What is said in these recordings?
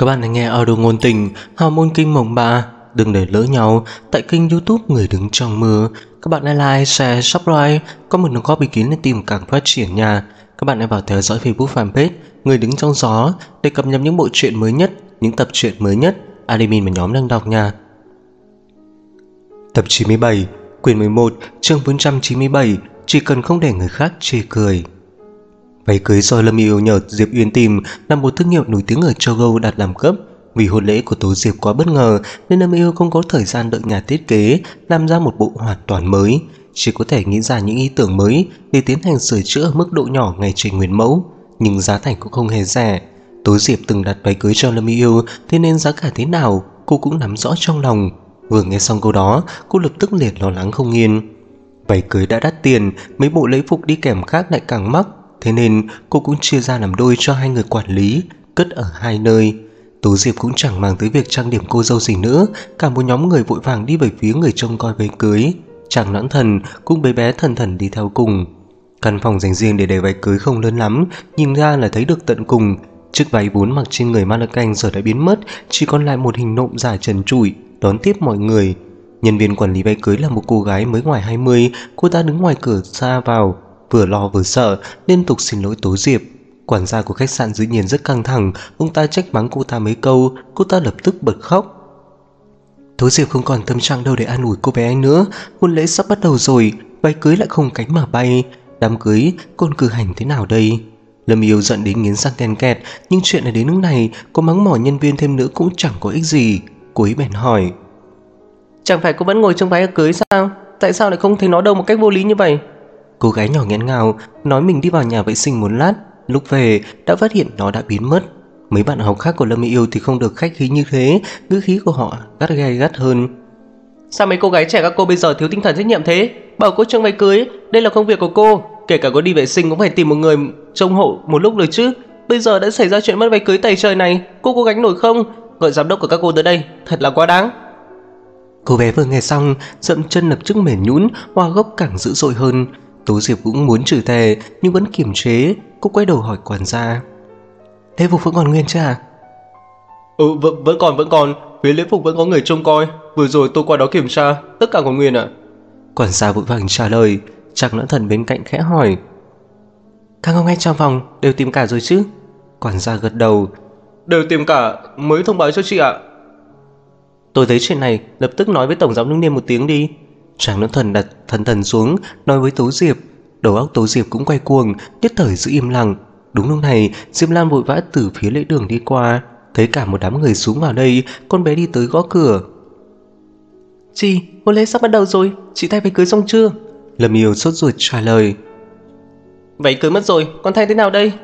Các bạn đang nghe audio ngôn tình Hào môn kinh mộng 3. Đừng để lỡ nhau tại kênh YouTube Người Đứng Trong Mưa. Các bạn hãy like, share, subscribe, có một đóng góp ý kiến để tìm càng phát triển nha. Các bạn hãy vào theo dõi Facebook fanpage Người Đứng Trong Gió để cập nhật những bộ truyện mới nhất, những tập truyện mới nhất admin và nhóm đang đọc nha. Tập 97, quyển 11, chương 497. Chỉ cần không để người khác chê cười. Váy cưới do Lâm Yêu nhờ Diệp Uyên tìm là một thương hiệu nổi tiếng ở châu Âu đặt làm cấp. Vì hôn lễ của Tố Diệp quá bất ngờ nên Lâm Yêu không có thời gian đợi nhà thiết kế làm ra một bộ hoàn toàn mới, chỉ có thể nghĩ ra những ý tưởng mới để tiến hành sửa chữa ở mức độ nhỏ ngay trên nguyên mẫu. Nhưng giá thành cũng không hề rẻ. Tố Diệp từng đặt váy cưới cho Lâm Yêu, thế nên giá cả thế nào cô cũng nắm rõ trong lòng. Vừa nghe xong câu đó, cô lập tức liền lo lắng không yên. Váy cưới đã đắt tiền, mấy bộ lễ phục đi kèm khác lại càng mắc. Thế nên cô cũng chia ra làm đôi cho hai người quản lý, cất ở hai nơi. Tố Diệp cũng chẳng màng tới việc trang điểm cô dâu gì nữa. Cả một nhóm người vội vàng đi về phía người trông coi váy cưới. Chàng Noãn Thần cũng bé bé Thần Thần đi theo cùng. Căn phòng dành riêng để váy cưới không lớn lắm, nhìn ra là thấy được tận cùng. Chiếc váy vốn mặc trên người Malacan giờ đã biến mất, chỉ còn lại một hình nộm giả trần trụi đón tiếp mọi người. Nhân viên quản lý váy cưới là một cô gái mới ngoài 20. Cô ta đứng ngoài cửa ra vào, vừa lo vừa sợ, liên tục xin lỗi Tố Diệp. Quản gia của khách sạn dĩ nhiên rất căng thẳng, ông ta trách mắng cô ta mấy câu, cô ta lập tức bật khóc. Tố Diệp không còn tâm trạng đâu để an ủi cô bé ấy nữa. Hôn lễ sắp bắt đầu rồi, váy cưới lại không cánh mà bay, đám cưới còn cử hành thế nào đây? Lâm Yêu giận đến nghiến răng ken kẹt, nhưng chuyện này đến lúc này có mắng mỏ nhân viên thêm nữa cũng chẳng có ích gì. Cô ấy bèn hỏi: Chẳng phải cô vẫn ngồi trong váy cưới sao? Tại sao lại không thấy nó đâu một cách vô lý như vậy? Cô gái nhỏ nghẹn ngào nói mình đi vào nhà vệ sinh một lát, lúc về đã phát hiện nó đã biến mất. Mấy bạn học khác của Lâm Yêu thì không được khách khí như thế, ngữ khí của họ gay gắt hơn. Sao mấy cô gái trẻ các cô bây giờ thiếu tinh thần trách nhiệm thế? Bảo cô trông váy cưới, đây là công việc của cô. Kể cả cô đi vệ sinh cũng phải tìm một người trông hộ một lúc được chứ. Bây giờ đã xảy ra chuyện mất váy cưới tày trời này, cô có gánh nổi không? Gọi giám đốc của các cô tới đây, thật là quá đáng. Cô bé vừa nghe xong, dậm chân lập tức mềm nhũn, hoa gốc càng dữ dội hơn. Tố Diệp cũng muốn chửi thề nhưng vẫn kiềm chế. Cô quay đầu hỏi quản gia: lễ phục vẫn còn nguyên chứ à? Vẫn còn. Phía lễ phục vẫn có người trông coi. Vừa rồi tôi qua đó kiểm tra, tất cả còn nguyên ạ. Quản gia vội vàng trả lời. Chàng Noãn Thần bên cạnh khẽ hỏi: các ông anh trong phòng đều tìm cả rồi chứ? Quản gia gật đầu: Đều tìm cả, mới thông báo cho chị ạ. Tôi thấy chuyện này lập tức nói với tổng giám đốc Niêm một tiếng đi. Chàng Noãn Thần đặt Thần Thần xuống, nói với Tố Diệp. Đầu óc Tố Diệp cũng quay cuồng, nhất thời giữ im lặng. Đúng lúc này, Diệp Lan vội vã từ phía lễ đường đi qua, thấy cả một đám người xuống vào đây. Con bé đi tới gõ cửa: Chị, hôn lễ sắp bắt đầu rồi, chị thay váy cưới xong chưa? Lâm Yêu sốt ruột trả lời: Váy cưới mất rồi, con thay thế nào đây?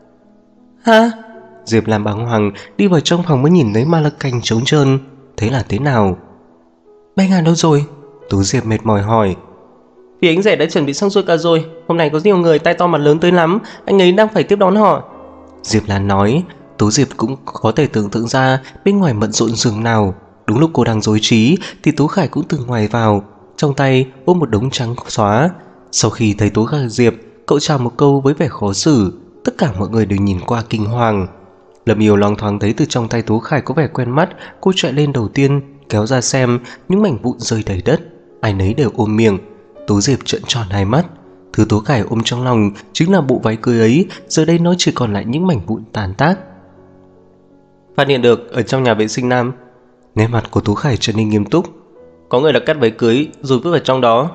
Hả? Diệp Lan bàng hoàng đi vào trong phòng mới nhìn thấy Malacan trống trơn. Thế là thế nào? Bánh Hàn đâu rồi? Tú Diệp mệt mỏi hỏi. Vì anh rể đã chuẩn bị xong xuôi cả rồi. Hôm nay có nhiều người tay to mặt lớn tới lắm, anh ấy đang phải tiếp đón họ. Diệp Lan nói. Tú Diệp cũng có thể tưởng tượng ra bên ngoài bận rộn dường nào. Đúng lúc cô đang rối trí thì Tú Khải cũng từ ngoài vào, trong tay ôm một đống trắng xóa. Sau khi thấy Tú Diệp, cậu chào một câu với vẻ khó xử. Tất cả mọi người đều nhìn qua kinh hoàng. Lâm Yêu loáng thoáng thấy từ trong tay Tú Khải có vẻ quen mắt. Cô chạy lên đầu tiên, kéo ra xem, những mảnh vụn rơi đầy đất, ai nấy đều ôm miệng. Tú Diệp trợn tròn hai mắt. Thứ Tú Khải ôm trong lòng chính là bộ váy cưới ấy. Giờ đây nó chỉ còn lại những mảnh vụn tàn tác. Phát hiện được ở trong nhà vệ sinh nam. Nét mặt của Tú Khải trở nên nghiêm túc. Có người đã cắt váy cưới rồi vứt vào trong đó.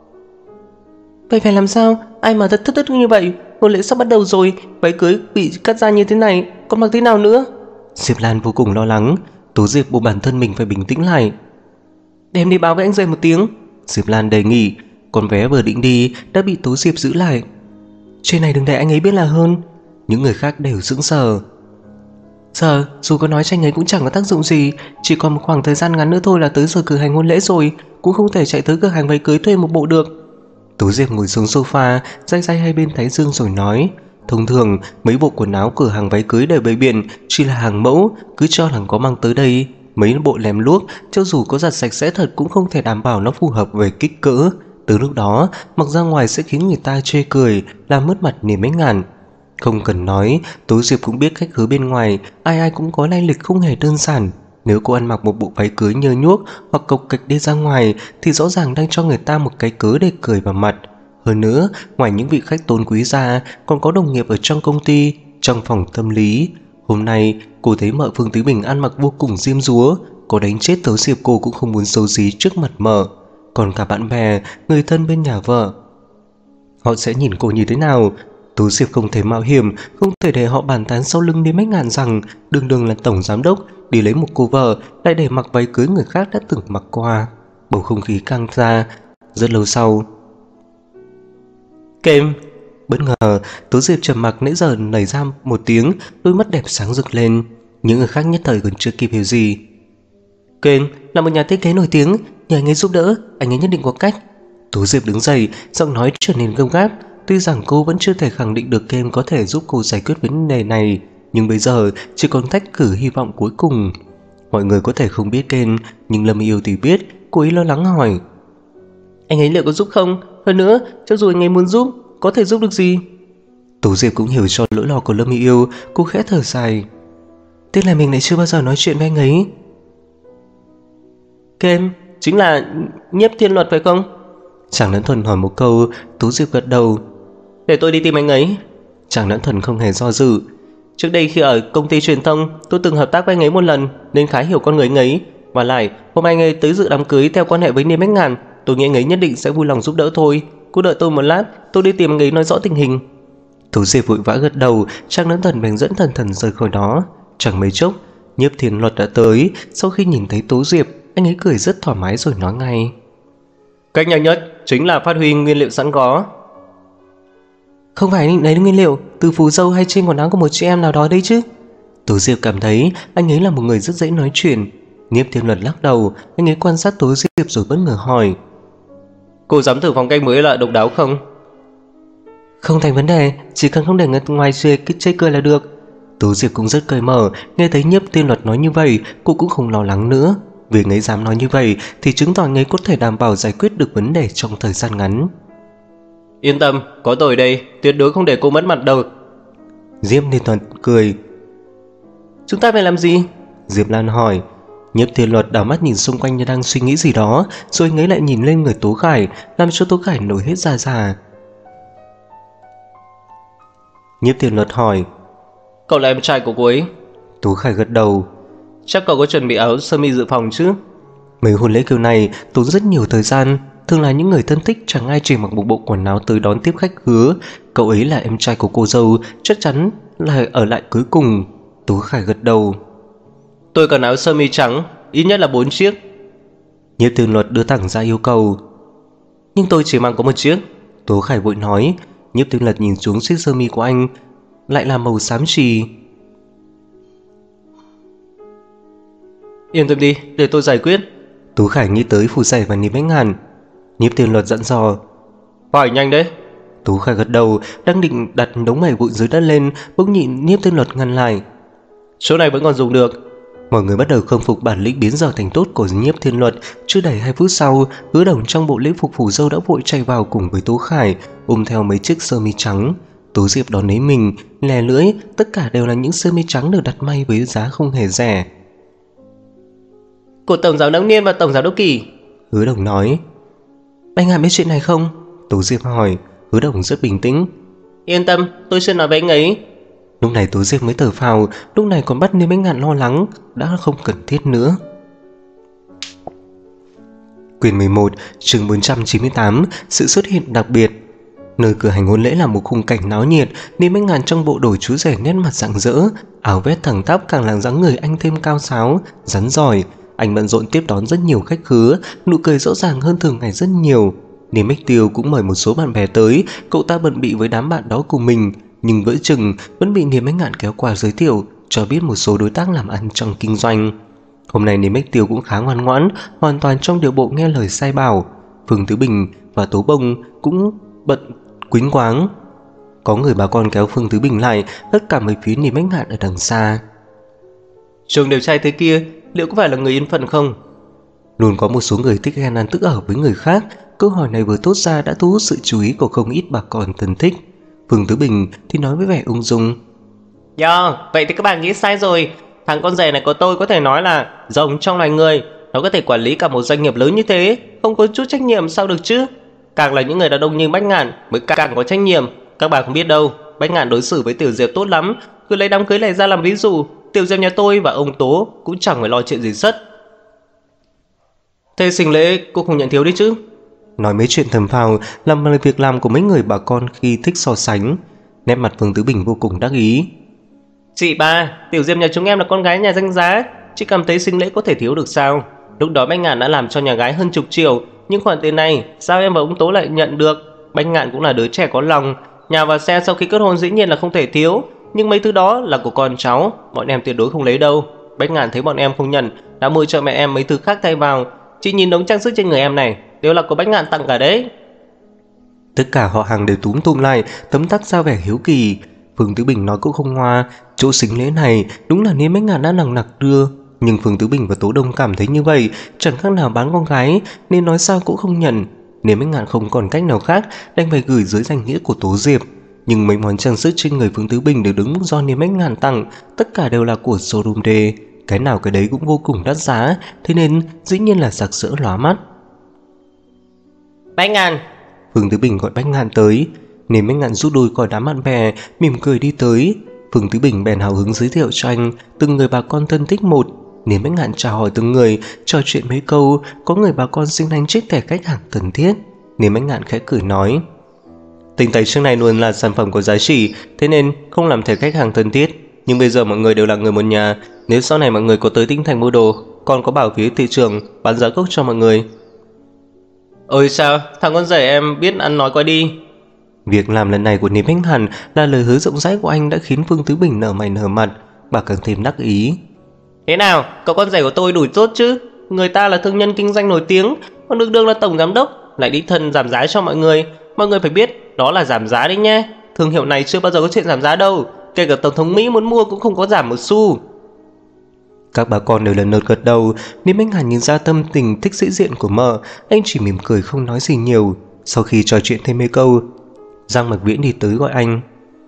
Vậy phải làm sao? Ai mà thật thất như vậy? Hôn lễ sắp bắt đầu rồi, váy cưới bị cắt ra như thế này, còn mặc thế nào nữa? Diệp Lan vô cùng lo lắng. Tú Diệp buộc bản thân mình phải bình tĩnh lại. Đem đi báo với anh rể một tiếng, Diệp Lan đề nghị. Con bé vừa định đi đã bị Tú Diệp giữ lại. Chuyện này đừng để anh ấy biết là hơn. Những người khác đều sững sờ. Giờ dù có nói cho anh ấy cũng chẳng có tác dụng gì. Chỉ còn một khoảng thời gian ngắn nữa thôi là tới giờ cử hành hôn lễ rồi, cũng không thể chạy tới cửa hàng váy cưới thuê một bộ được. Tú Diệp ngồi xuống sofa, day day hai bên thái dương rồi nói: thông thường mấy bộ quần áo cửa hàng váy cưới đều bày biện chỉ là hàng mẫu, cứ cho là có mang tới đây. Mấy bộ lem luốc cho dù có giặt sạch sẽ thật cũng không thể đảm bảo nó phù hợp về kích cỡ. Từ lúc đó mặc ra ngoài sẽ khiến người ta chê cười, làm mất mặt Niềm Bánh Ngàn. Không cần nói, Tố Diệp cũng biết khách khứa bên ngoài ai ai cũng có lai lịch không hề đơn giản. Nếu cô ăn mặc một bộ váy cưới nhơ nhuốc hoặc cộc kịch đi ra ngoài thì rõ ràng đang cho người ta một cái cớ để cười vào mặt. Hơn nữa, ngoài những vị khách tôn quý ra, còn có đồng nghiệp ở trong công ty, trong phòng tâm lý. Hôm nay, cô thấy mợ Phương Tứ Bình ăn mặc vô cùng diêm dúa, có đánh chết Tố Diệp cô cũng không muốn xấu xí trước mặt mợ. Còn cả bạn bè, người thân bên nhà vợ, họ sẽ nhìn cô như thế nào? Tố Diệp không thể mạo hiểm, không thể để họ bàn tán sau lưng đi mấy ngàn rằng đường đường là tổng giám đốc đi lấy một cô vợ lại để mặc váy cưới người khác đã từng mặc qua. Bầu không khí căng ra. Rất lâu sau, Kem. bất ngờ Tố Diệp trầm mặc nãy giờ nảy ra một tiếng, đôi mắt đẹp sáng rực lên. Những người khác nhất thời còn chưa kịp hiểu gì. Kem là một nhà thiết kế nổi tiếng, nhờ anh ấy giúp đỡ, anh ấy nhất định có cách. Tố Diệp đứng dậy, giọng nói trở nên gấp gáp. Tuy rằng cô vẫn chưa thể khẳng định được Kem có thể giúp cô giải quyết vấn đề này, nhưng bây giờ chỉ còn tách cử hy vọng cuối cùng. Mọi người có thể không biết Kem, nhưng Lâm Yêu thì biết. Cô ấy lo lắng hỏi: Anh ấy liệu có giúp không? Hơn nữa, cho dù anh ấy muốn giúp, có thể giúp được gì? Tố Diệp cũng hiểu cho nỗi lo của Lâm Yêu. Cô khẽ thở dài: tiếc là mình lại chưa bao giờ nói chuyện với anh ấy. Kem, chính là Nhiếp Thiên Luật phải không? Chàng Lẫn Thuần hỏi một câu. Tố Diệp gật đầu. Để tôi đi tìm anh ấy. Chàng Lẫn Thuần không hề do dự. Trước đây khi ở công ty truyền thông, tôi từng hợp tác với anh ấy một lần, nên khá hiểu con người anh ấy. Và lại, hôm anh ấy tới dự đám cưới theo quan hệ với Niêm Bách Ngàn, tôi nghĩ anh ấy nhất định sẽ vui lòng giúp đỡ thôi. Cứ đợi tôi một lát, tôi đi tìm anh ấy nói rõ tình hình. Tố Diệp vội vã gật đầu. Chàng Lẫn Thuần bèn dẫn Thần Thần rời khỏi đó. Chẳng mấy chốc, Nhiếp Thiên Luật đã tới. Sau khi nhìn thấy Tố Diệp, anh ấy cười rất thoải mái rồi nói ngay: Cách nhanh nhất chính là phát huy nguyên liệu sẵn có. không phải lấy nguyên liệu từ phù dâu hay trên quần áo của một chị em nào đó đấy chứ? Tố Diệp cảm thấy anh ấy là một người rất dễ nói chuyện. Nhiếp Thiên Luật lắc đầu. Anh ấy quan sát Tố Diệp rồi bất ngờ hỏi: Cô dám thử phong cách mới lạ độc đáo không? không thành vấn đề, chỉ cần không để người ngoài chê cười là được. Tố Diệp cũng rất cởi mở. Nghe thấy Nhiếp Thiên Luật nói như vậy, cô cũng không lo lắng nữa. Vì anh ấy dám nói như vậy thì chứng tỏ anh ấy có thể đảm bảo giải quyết được vấn đề trong thời gian ngắn. Yên tâm, có tôi đây, tuyệt đối không để cô mất mặt đâu. Diệp Thiên Luật cười. Chúng ta phải làm gì? Diệp Lan hỏi. Nhiếp Thiên Luật đảo mắt nhìn xung quanh như đang suy nghĩ gì đó, rồi anh ấy lại nhìn lên người Tố Khải, làm cho Tố Khải nổi hết da gà. Nhiếp Thiên Luật hỏi: Cậu là em trai của cô ấy? Tố Khải gật đầu. Chắc cậu có chuẩn bị áo sơ mi dự phòng chứ? Mấy hôn lễ kiểu này tốn rất nhiều thời gian. Thường là những người thân thích chẳng ai chỉ mặc một bộ quần áo tới đón tiếp khách khứa. Cậu ấy là em trai của cô dâu, chắc chắn là ở lại cuối cùng. Tố Khải gật đầu. Tôi cần áo sơ mi trắng, ít nhất là 4 chiếc. Nhiếp Thiên Luật đưa thẳng ra yêu cầu. Nhưng tôi chỉ mang có một chiếc. Tố Khải vội nói. Nhiếp Thiên Luật nhìn xuống chiếc sơ mi của anh, lại là màu xám chì. Yên tâm đi, để tôi giải quyết. Tố Khải nghĩ tới Phù Sẻ và Niêm Bách Ngàn. Nhiếp Thiên Luật dặn dò. Phải nhanh đấy. Tố Khải gật đầu, đang định đặt đống mẩy vụn dưới đất lên, bỗng nhịn Nhiếp Thiên Luật ngăn lại. Chỗ này vẫn còn dùng được. Mọi người bắt đầu khâm phục bản lĩnh biến giờ thành tốt của Nhiếp Thiên Luật. Chưa đầy 2 phút sau, Hứa Đồng trong bộ lễ phục phủ dâu đã vội chạy vào cùng với Tố Khải, ôm theo mấy chiếc sơ mi trắng. Tố Diệp đón lấy mình, lè lưỡi, tất cả đều là những sơ mi trắng được đặt may với giá không hề rẻ. Của Tổng Giám đốc Niên và Tổng Giám đốc Kỳ. Hứa Đồng nói. Anh Ngạn biết chuyện này không? Tố Diệp hỏi. Hứa Đồng rất bình tĩnh. Yên tâm, tôi sẽ nói với anh ấy. Lúc này Tố Diệp mới thở phào. Lúc này còn bắt Niêm Bách Ngạn lo lắng, đã không cần thiết nữa. Quyển 11, chương 498, sự xuất hiện đặc biệt. Nơi cửa hành hôn lễ là một khung cảnh náo nhiệt. Niêm Bách Ngạn trong bộ đồ chú rể nét mặt rạng rỡ, áo vest thẳng tắp càng làm dáng người anh thêm cao sáo, rắn giỏi. Anh bận rộn tiếp đón rất nhiều khách khứa, nụ cười rõ ràng hơn thường ngày rất nhiều. Niêm Bách Tiêu cũng mời một số bạn bè tới, cậu ta bận bị với đám bạn đó của mình, nhưng vỡ chừng vẫn bị Niêm Bách Ngạn kéo qua giới thiệu, cho biết một số đối tác làm ăn trong kinh doanh. Hôm nay Niêm Bách Tiêu cũng khá ngoan ngoãn, hoàn toàn trong điệu bộ nghe lời sai bảo. Phương Tứ Bình và Tố Bông cũng bận quýnh quáng. Có người bà con kéo Phương Tứ Bình lại, tất cả mấy phía Niêm Bách Ngạn ở đằng xa. Trường đẹp trai thế kia, liệu có phải là người yên phận không? Luôn có một số người thích ghen ăn tức ở với người khác. Câu hỏi này vừa thốt ra đã thu hút sự chú ý của không ít bà con thân thích. Phương Tứ Bình thì nói với vẻ ung dung. Vậy thì các bạn nghĩ sai rồi. Thằng con rể này của tôi có thể nói là rồng trong loài người. Nó có thể quản lý cả một doanh nghiệp lớn như thế, không có chút trách nhiệm sao được chứ. Càng là những người đàn ông như Bách Ngạn mới càng có trách nhiệm. Các bạn không biết đâu, Bách Ngạn đối xử với Tiểu Diệp tốt lắm. Cứ lấy đám cưới này ra làm ví dụ, Tiểu Diệp nhà tôi và ông Tố cũng chẳng phải lo chuyện gì sất. Thế sinh lễ cô không nhận thiếu đi chứ? Nói mấy chuyện thầm phào làm việc làm của mấy người bà con khi thích so sánh. Nét mặt Phương Tứ Bình vô cùng đắc ý. Chị ba, Tiểu Diệp nhà chúng em là con gái nhà danh giá, chị cảm thấy sinh lễ có thể thiếu được sao? Lúc đó Bách Ngạn đã làm cho nhà gái hơn chục triệu, nhưng khoản tiền này sao em và ông Tố lại nhận được? Bách Ngạn cũng là đứa trẻ có lòng, nhà và xe sau khi kết hôn dĩ nhiên là không thể thiếu, nhưng mấy thứ đó là của con cháu, bọn em tuyệt đối không lấy đâu. Bách Ngạn thấy bọn em không nhận, đã mua cho mẹ em mấy thứ khác thay vào. Chị nhìn đống trang sức trên người em này, đều là của Bách Ngạn tặng cả đấy. Tất cả họ hàng đều túm tụm lại, tấm tắc ra vẻ hiếu kỳ. Phương Tứ Bình nói cũng không ngoa, chỗ sinh lễ này đúng là nên Bách Ngạn đã nằng nặc đưa. Nhưng Phương Tứ Bình và Tố Đông cảm thấy như vậy chẳng khác nào bán con gái, nên nói sao cũng không nhận. Nên Bách Ngạn không còn cách nào khác, đành phải gửi dưới danh nghĩa của Tố Diệp. Nhưng mấy món trang sức trên người Phương Tứ Bình đều đứng do Niềm Bách Ngạn tặng, tất cả đều là của showroom D, cái nào cái đấy cũng vô cùng đắt giá, thế nên dĩ nhiên là sặc sỡ lóa mắt. Bách Ngạn, Phương Tứ Bình gọi Bách Ngạn tới, nên Bách Ngạn rút đuôi khỏi đám bạn bè, mỉm cười đi tới. Phương Tứ Bình bèn hào hứng giới thiệu cho anh từng người bà con thân thích một. Nên Bách Ngạn chào hỏi từng người, trò chuyện mấy câu, có người bà con xin đánh trích thẻ khách hàng thân thiết. Nên Bách Ngạn khẽ cười nói: Tình tẩy trước này luôn là sản phẩm có giá trị, thế nên không làm thẻ khách hàng thân thiết. Nhưng bây giờ mọi người đều là người một nhà, nếu sau này mọi người có tới Tinh Thành mua đồ, còn có bảo phía thị trường bán giá gốc cho mọi người. ôi sao, thằng con rể em biết ăn nói quá đi. Việc làm lần này của Niềm Bách Ngạn là lời hứa rộng rãi của anh đã khiến Phương Tứ Bình nở mày nở mặt, bà càng thêm đắc ý. Thế nào, cậu con rể của tôi đủ tốt chứ? Người ta là thương nhân kinh doanh nổi tiếng, còn đương đương là tổng giám đốc, lại đi thân giảm giá cho mọi người. Mọi người phải biết, đó là giảm giá đấy nhé. Thương hiệu này chưa bao giờ có chuyện giảm giá đâu, kể cả tổng thống Mỹ muốn mua cũng không có giảm một xu. Các bà con đều lần lượt gật đầu. Niềm Bách Ngạn nhìn ra tâm tình thích sĩ diện của mợ, anh chỉ mỉm cười không nói gì nhiều. Sau khi trò chuyện thêm mấy câu, Giang Mặc Viễn đi tới gọi anh.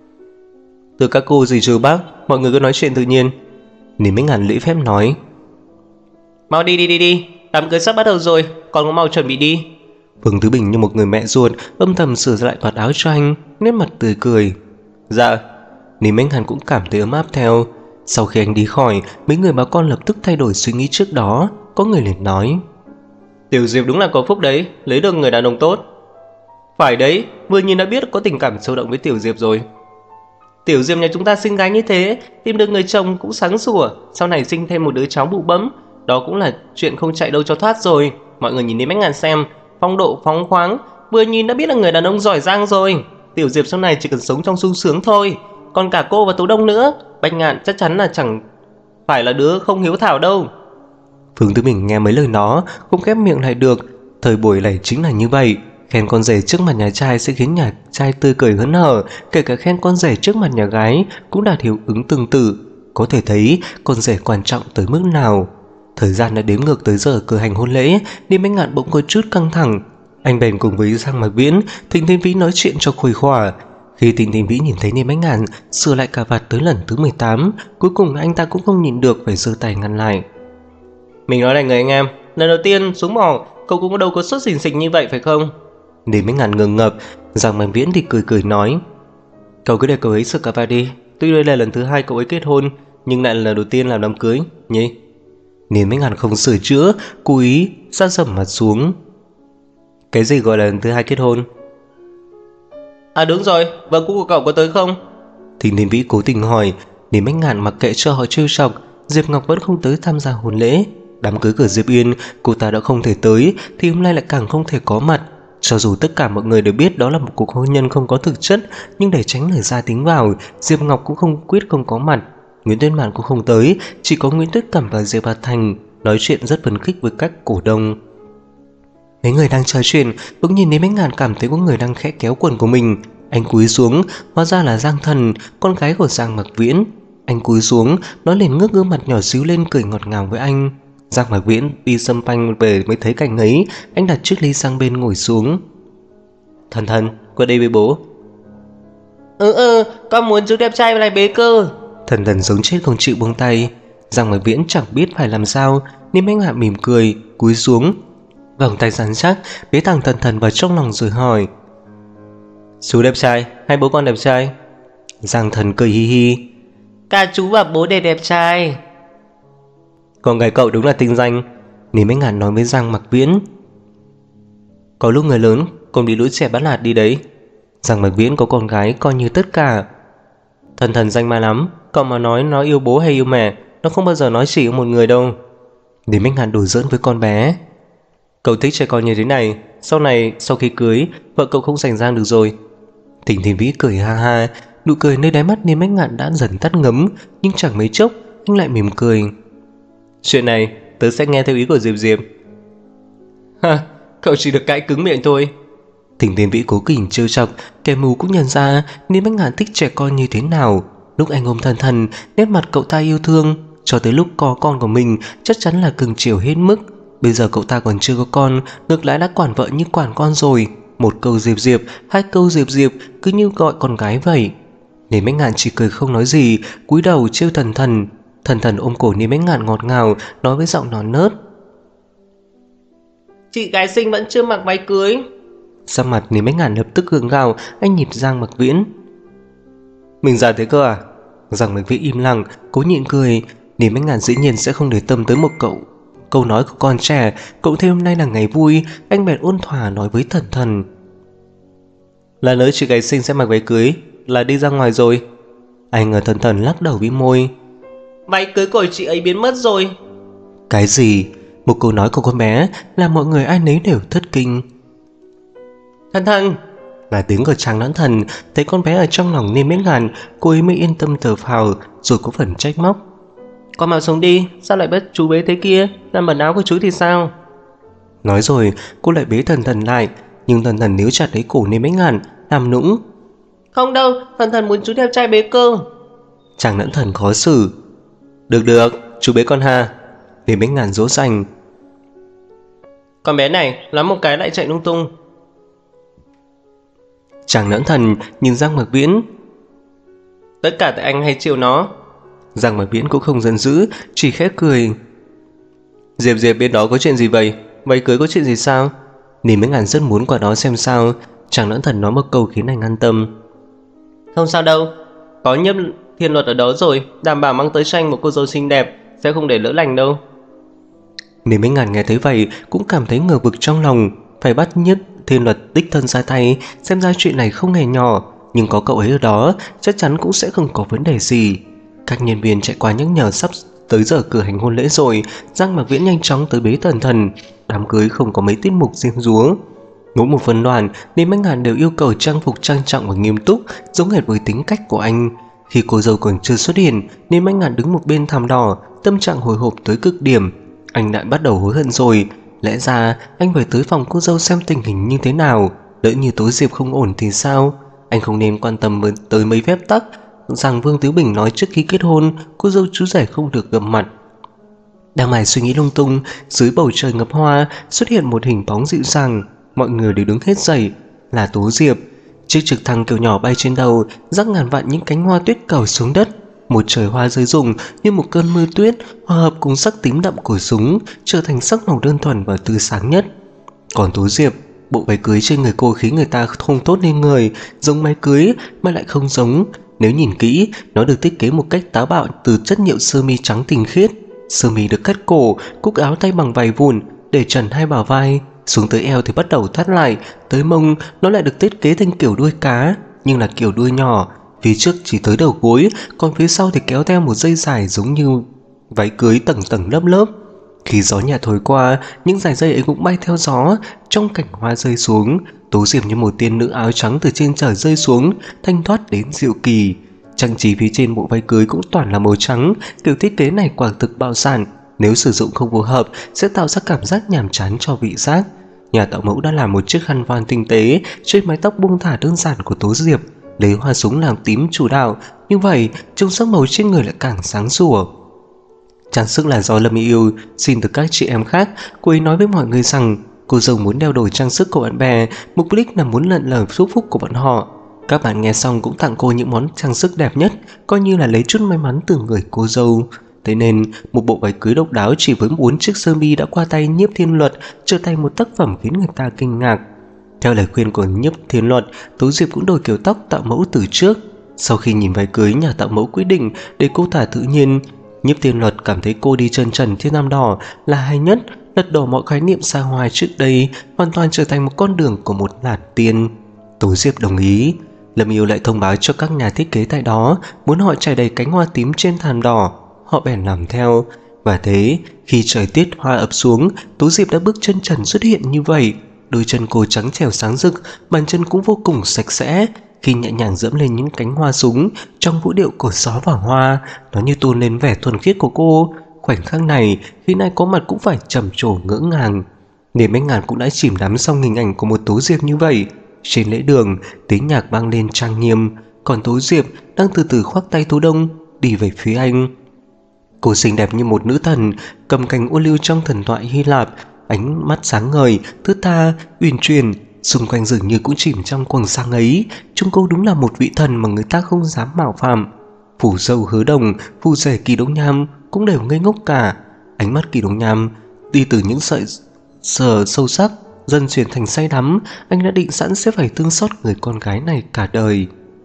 Từ các cô dì trừ bác, mọi người cứ nói chuyện tự nhiên. Niềm Bách Ngạn lễ phép nói. Mau đi, đám cưới sắp bắt đầu rồi, còn có mau chuẩn bị đi. Phương Tứ Bình như một người mẹ ruột âm thầm sửa lại toạt áo cho anh, nét mặt tươi cười. Dạ. Niềm Bách Ngạn cũng cảm thấy ấm áp theo. Sau khi anh đi khỏi, mấy người bà con lập tức thay đổi suy nghĩ trước đó. Có người liền nói: Tiểu Diệp đúng là có phúc đấy, lấy được người đàn ông tốt. Phải đấy, vừa nhìn đã biết có tình cảm sâu đậm với Tiểu Diệp rồi. Tiểu Diệp nhà chúng ta xinh gái như thế, tìm được người chồng cũng sáng sủa, sau này sinh thêm một đứa cháu bụ bẫm, đó cũng là chuyện không chạy đâu cho thoát rồi. Mọi người nhìn đến Bách Ngạn xem, phong độ phóng khoáng, vừa nhìn đã biết là người đàn ông giỏi giang rồi. Tiểu Diệp sau này chỉ cần sống trong sung sướng thôi. Còn cả cô và Tú Đông nữa, Bách Ngạn chắc chắn là chẳng phải là đứa không hiếu thảo đâu. Phương Tứ Bình nghe mấy lời nó không khép miệng lại được. Thời buổi này chính là như vậy, khen con rể trước mặt nhà trai sẽ khiến nhà trai tươi cười hớn hở, kể cả khen con rể trước mặt nhà gái cũng đạt hiệu ứng tương tự. Có thể thấy con rể quan trọng tới mức nào. Thời gian đã đếm ngược tới giờ cử hành hôn lễ, nên Bách Ngạn bỗng có chút căng thẳng. Anh bèn cùng với Giang Mặc Viễn, Thịnh Thiên Vĩ nói chuyện cho khuây khỏa. Khi Thịnh Thiên Vĩ nhìn thấy Niềm Bách Ngạn sửa lại cà vạt tới lần thứ 18, cuối cùng anh ta cũng không nhịn được phải giơ tay ngăn lại. Mình nói này người anh em, lần đầu tiên xuống mỏ, cậu cũng đâu có sốt xình xình như vậy phải không? Niềm Bách Ngạn ngừng ngập. Giang Mặc Viễn thì cười cười nói: Cậu cứ để cậu ấy sửa cà vạt đi. Tuy đây là lần thứ 2 cậu ấy kết hôn, nhưng lại là lần đầu tiên làm đám cưới nhỉ? Niềm Bách Ngạn không sửa chữa, cố ý sa sầm mặt xuống. Cái gì gọi là lần thứ 2 kết hôn? À đúng rồi, vợ cũ của cậu có tới không? Thịnh Thiên Vĩ cố tình hỏi. Niềm Bách Ngạn mặc kệ cho họ trêu chọc, Diệp Ngọc vẫn không tới tham gia hôn lễ. Đám cưới của Diệp Uyên cô ta đã không thể tới, thì hôm nay lại càng không thể có mặt. Cho dù tất cả mọi người đều biết đó là một cuộc hôn nhân không có thực chất, nhưng để tránh lời ra tính vào, Diệp Ngọc cũng không quyết không có mặt. Nguyễn Tuyết Mạn cũng không tới, chỉ có Nguyễn Tuyết Cẩm và Diệp Hà Thành nói chuyện rất phấn khích với các cổ đông. Mấy người đang trò chuyện, bỗng nhìn đến Bách Ngạn cảm thấy có người đang khẽ kéo quần của mình. Anh cúi xuống, hóa ra là Giang Thần, con gái của Giang Mặc Viễn. Anh cúi xuống, nó liền ngước gương mặt nhỏ xíu lên cười ngọt ngào với anh. Giang Mặc Viễn đi xâm phanh về mới thấy cảnh ấy, anh đặt chiếc ly sang bên ngồi xuống. Thần, qua đây với bố. Con muốn chú đẹp trai lại bế cơ. Thần thần giống chết không chịu buông tay. Giang Mặc Viễn chẳng biết phải làm sao nên anh hạ mỉm cười, cúi xuống, vòng tay rắn chắc bế thẳng thần thần vào trong lòng rồi hỏi: Chú đẹp trai hay bố con đẹp trai? Giang Thần cười hi hi: Cả chú và bố đều đẹp trai. Con gái cậu đúng là tinh danh. Nìm anh Hàn nói với Giang Mặc Viễn: Có lúc người lớn còn bị lũ trẻ bắt nạt đi đấy. Giang Mặc Viễn có con gái coi như tất cả. Thần thần danh ma lắm. Cậu mà nói nó yêu bố hay yêu mẹ, nó không bao giờ nói chỉ yêu một người đâu. Nìm anh Hàn đùa giỡn với con bé: Cậu thích trẻ con như thế này, sau này sau khi cưới vợ cậu không sành Giang được rồi. Thỉnh Thìn Vĩ cười ha ha. Nụ cười nơi đáy mắt Nìm anh Hàn đã dần tắt ngấm, nhưng chẳng mấy chốc anh lại mỉm cười: Chuyện này tớ sẽ nghe theo ý của Diệp Diệp. Ha, cậu chỉ được cãi cứng miệng thôi. Thỉnh Thiên Vĩ cố kỉnh trêu chọc, kẻ mù cũng nhận ra Niêm Bách Ngạn thích trẻ con như thế nào. Lúc anh ôm thần thần, nét mặt cậu ta yêu thương, cho tới lúc có con của mình chắc chắn là cưng chiều hết mức. Bây giờ cậu ta còn chưa có con, ngược lại đã quản vợ như quản con rồi. Một câu Diệp Diệp, hai câu Diệp Diệp, cứ như gọi con gái vậy. Niêm Bách Ngạn chỉ cười không nói gì, cúi đầu trêu thần thần. Thần thần ôm cổ Niêm Bách Ngạn ngọt ngào, nói với giọng non nớt: Chị gái xinh vẫn chưa mặc váy cưới. Sắc mặt Niêm Bách Ngạn lập tức gượng gạo. Anh nhìn Giang Mặc Viễn: Mình già thế cơ à? Giang Mặc Viễn im lặng, cố nhịn cười. Niêm Bách Ngạn dĩ nhiên sẽ không để tâm tới một câu nói của con trẻ. Cậu thêm hôm nay là ngày vui, anh bèn ôn thỏa nói với thần thần: Là lỡ chị gái xinh sẽ mặc váy cưới, là đi ra ngoài rồi. Anh ở thần thần lắc đầu bĩu môi: Váy cưới của chị ấy biến mất rồi. Cái gì? Một câu nói của con bé làm mọi người ai nấy đều thất kinh. Thần thần, là tiếng của Trang Lãng Thần. Thấy con bé ở trong lòng Niêm Bách Ngạn, cô ấy mới yên tâm thở phào, rồi có phần trách móc: Con mau xuống đi, sao lại bắt chú bế thế kia, làm bẩn áo của chú thì sao? Nói rồi cô lại bế thần thần lại, nhưng thần thần níu chặt lấy cổ Niêm Bách Ngạn, làm nũng: Không đâu, thần thần muốn chú đẹp trai bế cơ. Trang Lãng Thần khó xử: Được được, chú bế con ha. Niêm Bách Ngạn dỗ dành: Con bé này lắm một cái lại chạy lung tung. Trang Lãng Thần nhìn Giang Mặc Viễn: Tất cả tại anh hay chiều nó. Giang Mặc Viễn cũng không giận dữ, chỉ khẽ cười: Diệp Diệp bên đó có chuyện gì vậy? Váy cưới có chuyện gì sao? Niêm Bách Ngạn rất muốn qua đó xem sao. Trang Lãng Thần nói một câu khiến anh an tâm: Không sao đâu, có Nhiếp Thiên Luật ở đó rồi, đảm bảo mang tới cho anh một cô dâu xinh đẹp, sẽ không để lỡ lành đâu. Niêm Bách Ngạn nghe thấy vậy cũng cảm thấy ngờ vực trong lòng. Phải bắt Nhiếp Thiên Luật đích thân ra tay, xem ra chuyện này không hề nhỏ. Nhưng có cậu ấy ở đó, chắc chắn cũng sẽ không có vấn đề gì. Các nhân viên chạy qua nhắc nhở sắp tới giờ cử hành hôn lễ rồi. Giang Mặc Viễn nhanh chóng tới bế thần thần. Đám cưới không có mấy tiết mục riêng rúa. Mỗi một phân đoàn, Niêm Bách Ngạn đều yêu cầu trang phục trang trọng và nghiêm túc, giống hệt với tính cách của anh. Khi cô dâu còn chưa xuất hiện, Niêm Bách Ngạn đứng một bên thảm đỏ, tâm trạng hồi hộp tới cực điểm. Anh đã bắt đầu hối hận rồi. Lẽ ra anh phải tới phòng cô dâu xem tình hình như thế nào. Lỡ như tối Diệp không ổn thì sao? Anh không nên quan tâm tới mấy phép tắc rằng Vương Tứ Bình nói trước khi kết hôn cô dâu chú rể không được gặp mặt. Đang mải suy nghĩ lung tung, dưới bầu trời ngập hoa xuất hiện một hình bóng dịu dàng. Mọi người đều đứng hết dậy. Là Tố Diệp. Chiếc trực thăng kiểu nhỏ bay trên đầu, rắc ngàn vạn những cánh hoa tuyết cẩu xuống đất. Một trời hoa rơi rụng như một cơn mưa tuyết, hòa hợp cùng sắc tím đậm của súng, trở thành sắc màu đơn thuần và tươi sáng nhất. Còn Tố Diệp, bộ váy cưới trên người cô khiến người ta không tốt nên người, giống váy cưới mà lại không giống. Nếu nhìn kỹ, nó được thiết kế một cách táo bạo từ chất liệu sơ mi trắng tinh khiết. Sơ mi được cắt cổ, cúc áo tay bằng vải vụn, để trần hai bả vai, xuống tới eo thì bắt đầu thắt lại, tới mông nó lại được thiết kế thành kiểu đuôi cá, nhưng là kiểu đuôi nhỏ. Phía trước chỉ tới đầu gối, còn phía sau thì kéo theo một dây dài giống như váy cưới tầng tầng lớp lớp. Khi gió nhẹ thổi qua, những dải dây ấy cũng bay theo gió. Trong cảnh hoa rơi xuống, Tố Diệp như một tiên nữ áo trắng từ trên trời rơi xuống, thanh thoát đến diệu kỳ. Trang trí phía trên bộ váy cưới cũng toàn là màu trắng. Kiểu thiết kế này quả thực bạo sản, nếu sử dụng không phù hợp sẽ tạo ra cảm giác nhàm chán cho vị giác. Nhà tạo mẫu đã làm một chiếc khăn voan tinh tế trên mái tóc buông thả đơn giản của Tố Diệp, lấy hoa súng làm tím chủ đạo. Như vậy trông sắc màu trên người lại càng sáng sủa. Trang sức là do Lâm Yêu xin từ các chị em khác. Cô ấy nói với mọi người rằng cô dâu muốn đeo đổi trang sức của bạn bè, mục đích là muốn lận lời chúc phúc của bọn họ. Các bạn nghe xong cũng tặng cô những món trang sức đẹp nhất, coi như là lấy chút may mắn từ người cô dâu. Thế nên một bộ váy cưới độc đáo chỉ với 4 chiếc sơ mi đã qua tay Nhiếp Thiên Luật trở thành một tác phẩm khiến người ta kinh ngạc. Theo lời khuyên của Nhiếp Thiên Luật, Tố Diệp cũng đổi kiểu tóc tạo mẫu từ trước. Sau khi nhìn váy cưới, nhà tạo mẫu quyết định để cô thả tự nhiên. Nhiếp Thiên Luật cảm thấy cô đi chân trần thiên nam đỏ là hay nhất, lật đổ mọi khái niệm xa hoa trước đây, hoàn toàn trở thành một con đường của một làn tiên. Tố Diệp đồng ý. Lâm Yêu lại thông báo cho các nhà thiết kế tại đó muốn họ trải đầy cánh hoa tím trên thảm đỏ. Họ bèn làm theo. Và thế, khi trời tiết hoa ập xuống, Tố Diệp đã bước chân trần xuất hiện như vậy. Đôi chân cô trắng trẻo sáng rực, bàn chân cũng vô cùng sạch sẽ. Khi nhẹ nhàng dẫm lên những cánh hoa súng trong vũ điệu của gió và hoa, nó như tôn lên vẻ thuần khiết của cô. Khoảnh khắc này, khi ai có mặt cũng phải trầm trồ ngỡ ngàng. Niềm Bách Ngạn cũng đã chìm đắm trong hình ảnh của một Tố Diệp như vậy. Trên lễ đường, tiếng nhạc vang lên trang nghiêm, còn Tố Diệp đang từ từ khoác tay Tố Đông đi về phía anh. Cô xinh đẹp như một nữ thần, cầm cành ô liu trong thần thoại Hy Lạp, ánh mắt sáng ngời, thướt tha, uyển chuyển, xung quanh dường như cũng chìm trong quầng sáng ấy. Trông cô đúng là một vị thần mà người ta không dám mạo phạm. Phủ dâu Hứa Đồng, phù rể Kỳ Đống Nham cũng đều ngây ngốc cả. Ánh mắt Kỳ Đống Nham đi từ những sợi sờ sâu sắc dần chuyển thành say đắm. Anh đã định sẵn sẽ phải thương xót người con gái này cả đời.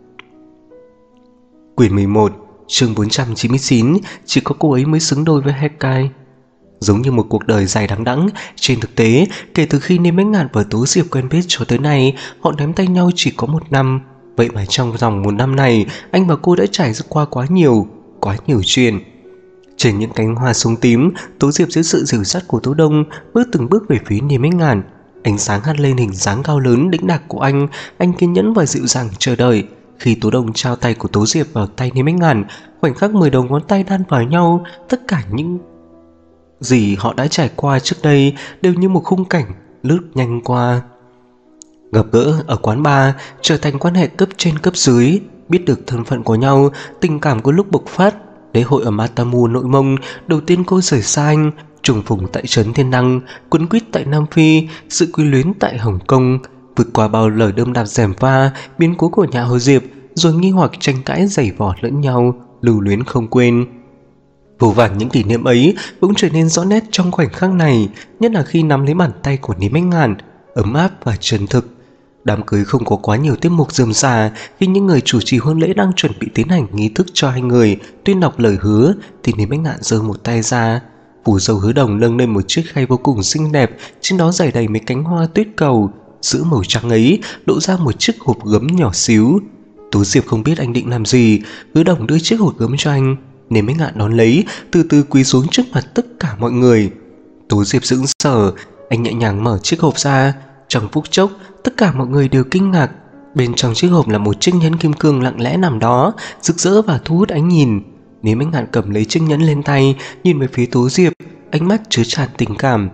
Quyển 11, chương 499. Chỉ có cô ấy mới xứng đôi với Hekai. Giống như một cuộc đời dài đằng đẵng, trên thực tế, kể từ khi Niêm Bách Ngạn và Tố Diệp quen biết cho tới nay, họ nắm tay nhau chỉ có 1 năm. Vậy mà trong vòng 1 năm này, anh và cô đã trải qua quá nhiều chuyện. Trên những cánh hoa súng tím, Tố Diệp dưới sự dìu dắt của Tố Đông bước từng bước về phía Niêm Bách Ngạn. Ánh sáng hắt lên hình dáng cao lớn đĩnh đạc của anh kiên nhẫn và dịu dàng chờ đợi. Khi Tố Đông trao tay của Tố Diệp vào tay Niêm Bách Ngạn, khoảnh khắc 10 đầu ngón tay đan vào nhau, tất cả những gì họ đã trải qua trước đây đều như một khung cảnh lướt nhanh qua. Gặp gỡ ở quán bar trở thành quan hệ cấp trên cấp dưới, biết được thân phận của nhau, tình cảm có lúc bộc phát. Lễ hội ở Matamu Nội Mông, đầu tiên cô rời xa anh, trùng phùng tại trấn Thiên Đăng, quấn quýt tại Nam Phi, sự quyến luyến tại Hồng Kông, vượt qua bao lời đơm đạp gièm pha, biến cố của nhà họ Diệp, rồi nghi hoặc tranh cãi giày vò lẫn nhau, lưu luyến không quên. Vô vàn những kỷ niệm ấy cũng trở nên rõ nét trong khoảnh khắc này, nhất là khi nắm lấy bàn tay của Niêm Bách Ngạn, ấm áp và chân thực. Đám cưới không có quá nhiều tiết mục rườm rà. Khi những người chủ trì hôn lễ đang chuẩn bị tiến hành nghi thức cho hai người tuyên đọc lời hứa, thì Niêm Bách Ngạn giơ một tay ra. Phủ dâu Hứa Đồng nâng lên một chiếc khay vô cùng xinh đẹp, trên đó rải đầy mấy cánh hoa tuyết cầu. Giữa màu trắng ấy lộ ra một chiếc hộp gấm nhỏ xíu. Tố Diệp không biết anh định làm gì. Hứa Đồng đưa chiếc hộp gấm cho anh. Niêm Bách Ngạn đón lấy, từ từ quỳ xuống trước mặt tất cả mọi người. Tố Diệp sững sờ, anh nhẹ nhàng mở chiếc hộp ra. Trong phút chốc, tất cả mọi người đều kinh ngạc. Bên trong chiếc hộp là một chiếc nhẫn kim cương lặng lẽ nằm đó, rực rỡ và thu hút ánh nhìn. Niêm Bách Ngạn cầm lấy chiếc nhẫn lên tay, nhìn về phía Tố Diệp, ánh mắt chứa tràn tình cảm.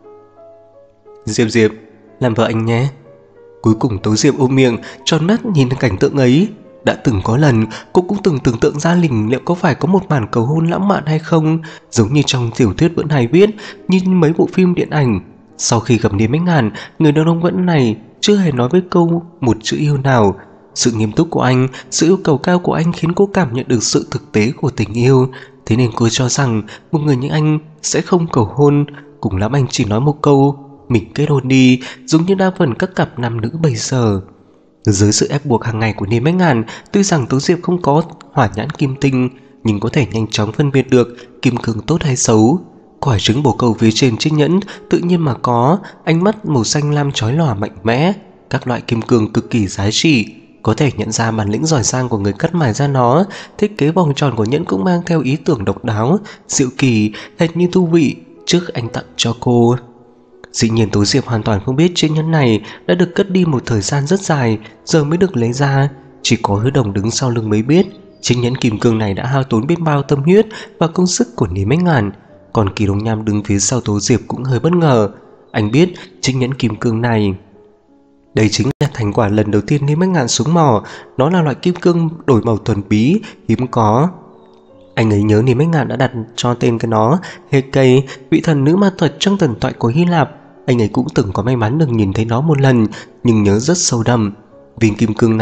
Diệp, làm vợ anh nhé. Cuối cùng Tố Diệp ôm miệng, tròn mắt nhìn cảnh tượng ấy. Đã từng có lần cô cũng từng tưởng tượng ra liệu có phải có một màn cầu hôn lãng mạn hay không, giống như trong tiểu thuyết vẫn hay viết, như mấy bộ phim điện ảnh. Sau khi gặp Niêm Bách Ngạn, người đàn ông vẫn này chưa hề nói với câu một chữ yêu nào. Sự nghiêm túc của anh, sự yêu cầu cao của anh khiến cô cảm nhận được sự thực tế của tình yêu. Thế nên cô cho rằng một người như anh sẽ không cầu hôn, cùng lắm anh chỉ nói một câu mình kết hôn đi, giống như đa phần các cặp nam nữ bây giờ. Dưới sự ép buộc hàng ngày của Niêm Bách Ngạn, tuy rằng Tố Diệp không có hỏa nhãn kim tinh, nhưng có thể nhanh chóng phân biệt được kim cương tốt hay xấu. Quả trứng bồ câu phía trên chiếc nhẫn tự nhiên mà có ánh mắt màu xanh lam chói lòa mạnh mẽ, các loại kim cương cực kỳ giá trị. Có thể nhận ra bản lĩnh giỏi giang của người cắt mài ra nó. Thiết kế vòng tròn của nhẫn cũng mang theo ý tưởng độc đáo, diệu kỳ, hệt như thú vị trước anh tặng cho cô. Dĩ nhiên Tố Diệp hoàn toàn không biết chiếc nhẫn này đã được cất đi một thời gian rất dài, giờ mới được lấy ra. Chỉ có Hứa Đồng đứng sau lưng mới biết chiếc nhẫn kim cương này đã hao tốn biết bao tâm huyết và công sức của Niêm Bách Ngạn. Còn Kỳ Đống Nham đứng phía sau Tố Diệp cũng hơi bất ngờ. Anh biết chiếc nhẫn kim cương này, đây chính là thành quả lần đầu tiên Niêm Bách Ngạn xuống mỏ. Nó là loại kim cương đổi màu thuần bí, hiếm có. Anh ấy nhớ Niêm Bách Ngạn đã đặt cho tên cái nó Hekai, vị thần nữ ma thuật trong thần thoại của Hy Lạp. Anh ấy cũng từng có may mắn được nhìn thấy nó một lần, nhưng nhớ rất sâu đậm. Viên kim cương này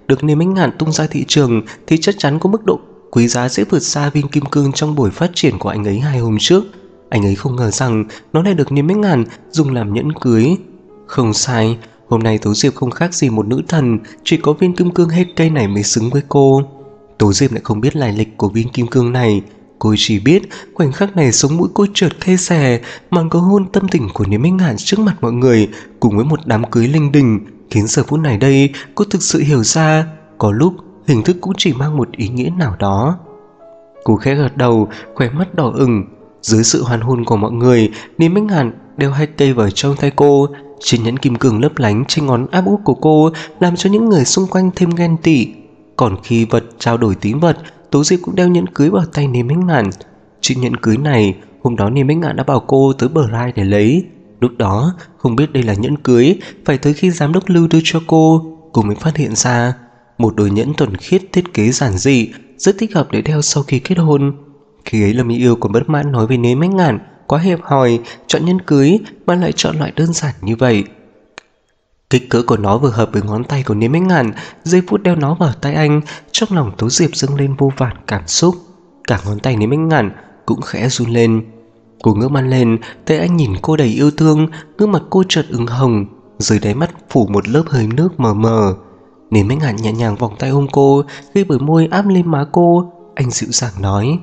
được Niêm Ánh Ngạn tung ra thị trường thì chắc chắn có mức độ quý giá sẽ vượt xa viên kim cương trong buổi phát triển của anh ấy 2 hôm trước. Anh ấy không ngờ rằng nó lại được Niêm Ánh Ngạn dùng làm nhẫn cưới. Không sai, hôm nay Tố Diệp không khác gì một nữ thần, chỉ có viên kim cương hết cây này mới xứng với cô. Tố Diệp lại không biết lai lịch của viên kim cương này. Cô chỉ biết khoảnh khắc này sống mũi cô chợt cay xè, màn cầu hôn tâm tình của Niêm Ánh Ngạn trước mặt mọi người cùng với một đám cưới linh đình khiến giờ phút này đây cô thực sự hiểu ra có lúc hình thức cũng chỉ mang một ý nghĩa nào đó. Cô khẽ gật đầu, khóe mắt đỏ ửng. Dưới sự hoan hôn của mọi người, Niêm Ánh Ngạn đeo 2 cây vào trong tay cô. Trên nhẫn kim cương lấp lánh trên ngón áp út của cô làm cho những người xung quanh thêm ghen tị. Còn khi vật trao đổi tín vật, Tố Diệp cũng đeo nhẫn cưới vào tay Niêm Ánh Ngạn. Chiếc nhẫn cưới này hôm đó Niêm Ánh Ngạn đã bảo cô tới Bờ Rai để lấy. Lúc đó không biết đây là nhẫn cưới, phải tới khi giám đốc Lưu đưa cho cô mới phát hiện ra. Một đôi nhẫn thuần khiết thiết kế giản dị, rất thích hợp để đeo sau khi kết hôn. Khi ấy Lâm Y Yêu còn bất mãn nói với Niêm Ánh Ngạn quá hẹp hòi, chọn nhẫn cưới mà lại chọn loại đơn giản như vậy. Kích cỡ của nó vừa hợp với ngón tay của Niêm Ánh Ngạn. Giây phút đeo nó vào tay anh, trong lòng Tố Diệp dâng lên vô vàn cảm xúc. Cả ngón tay Niêm Ánh Ngạn cũng khẽ run lên. Cô ngước mắt lên, thấy anh nhìn cô đầy yêu thương, gương mặt cô chợt ửng hồng, dưới đáy mắt phủ một lớp hơi nước mờ mờ. Niêm Ánh Ngạn nhẹ nhàng vòng tay ôm cô, khi bờ môi áp lên má cô, anh dịu dàng nói: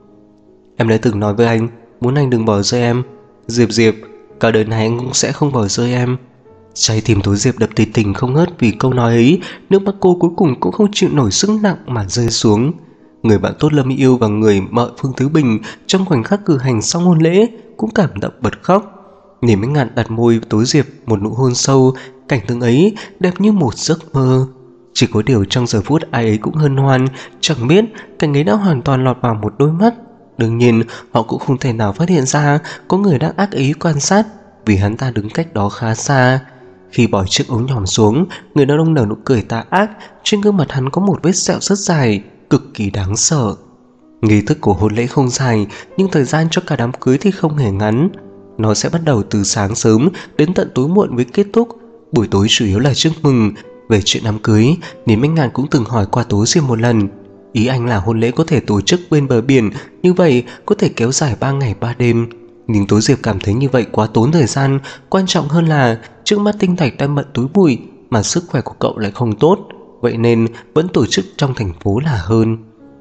"Em đã từng nói với anh, muốn anh đừng bỏ rơi em. Diệp Diệp, cả đời này anh cũng sẽ không bỏ rơi em." Trái tim Tố Diệp đập thình thình không ngớt vì câu nói ấy. Nước mắt cô cuối cùng cũng không chịu nổi sức nặng mà rơi xuống. Người bạn tốt Lâm Y Yêu và người mợ Phương Thứ Bình trong khoảnh khắc cử hành xong hôn lễ cũng cảm động bật khóc. Niêm Ánh Ngạn đặt môi Tố Diệp một nụ hôn sâu. Cảnh tượng ấy đẹp như một giấc mơ. Chỉ có điều trong giờ phút ai ấy cũng hân hoan, chẳng biết cảnh ấy đã hoàn toàn lọt vào một đôi mắt. Đương nhiên họ cũng không thể nào phát hiện ra có người đang ác ý quan sát, vì hắn ta đứng cách đó khá xa. Khi bỏ chiếc ống nhòm xuống, người đàn ông nở nụ cười tà ác. Trên gương mặt hắn có một vết sẹo rất dài, cực kỳ đáng sợ. Nghi thức của hôn lễ không dài, nhưng thời gian cho cả đám cưới thì không hề ngắn. Nó sẽ bắt đầu từ sáng sớm đến tận tối muộn với kết thúc. Buổi tối chủ yếu là chúc mừng. Về chuyện đám cưới, Niêm Ánh Ngạn cũng từng hỏi qua Tố Diệp một lần. Ý anh là hôn lễ có thể tổ chức bên bờ biển, như vậy có thể kéo dài 3 ngày 3 đêm. Nhưng Tố Diệp cảm thấy như vậy quá tốn thời gian. Quan trọng hơn là trước mắt Tinh Thạch đang bận túi bụi, mà sức khỏe của cậu lại không tốt, vậy nên vẫn tổ chức trong thành phố là hơn.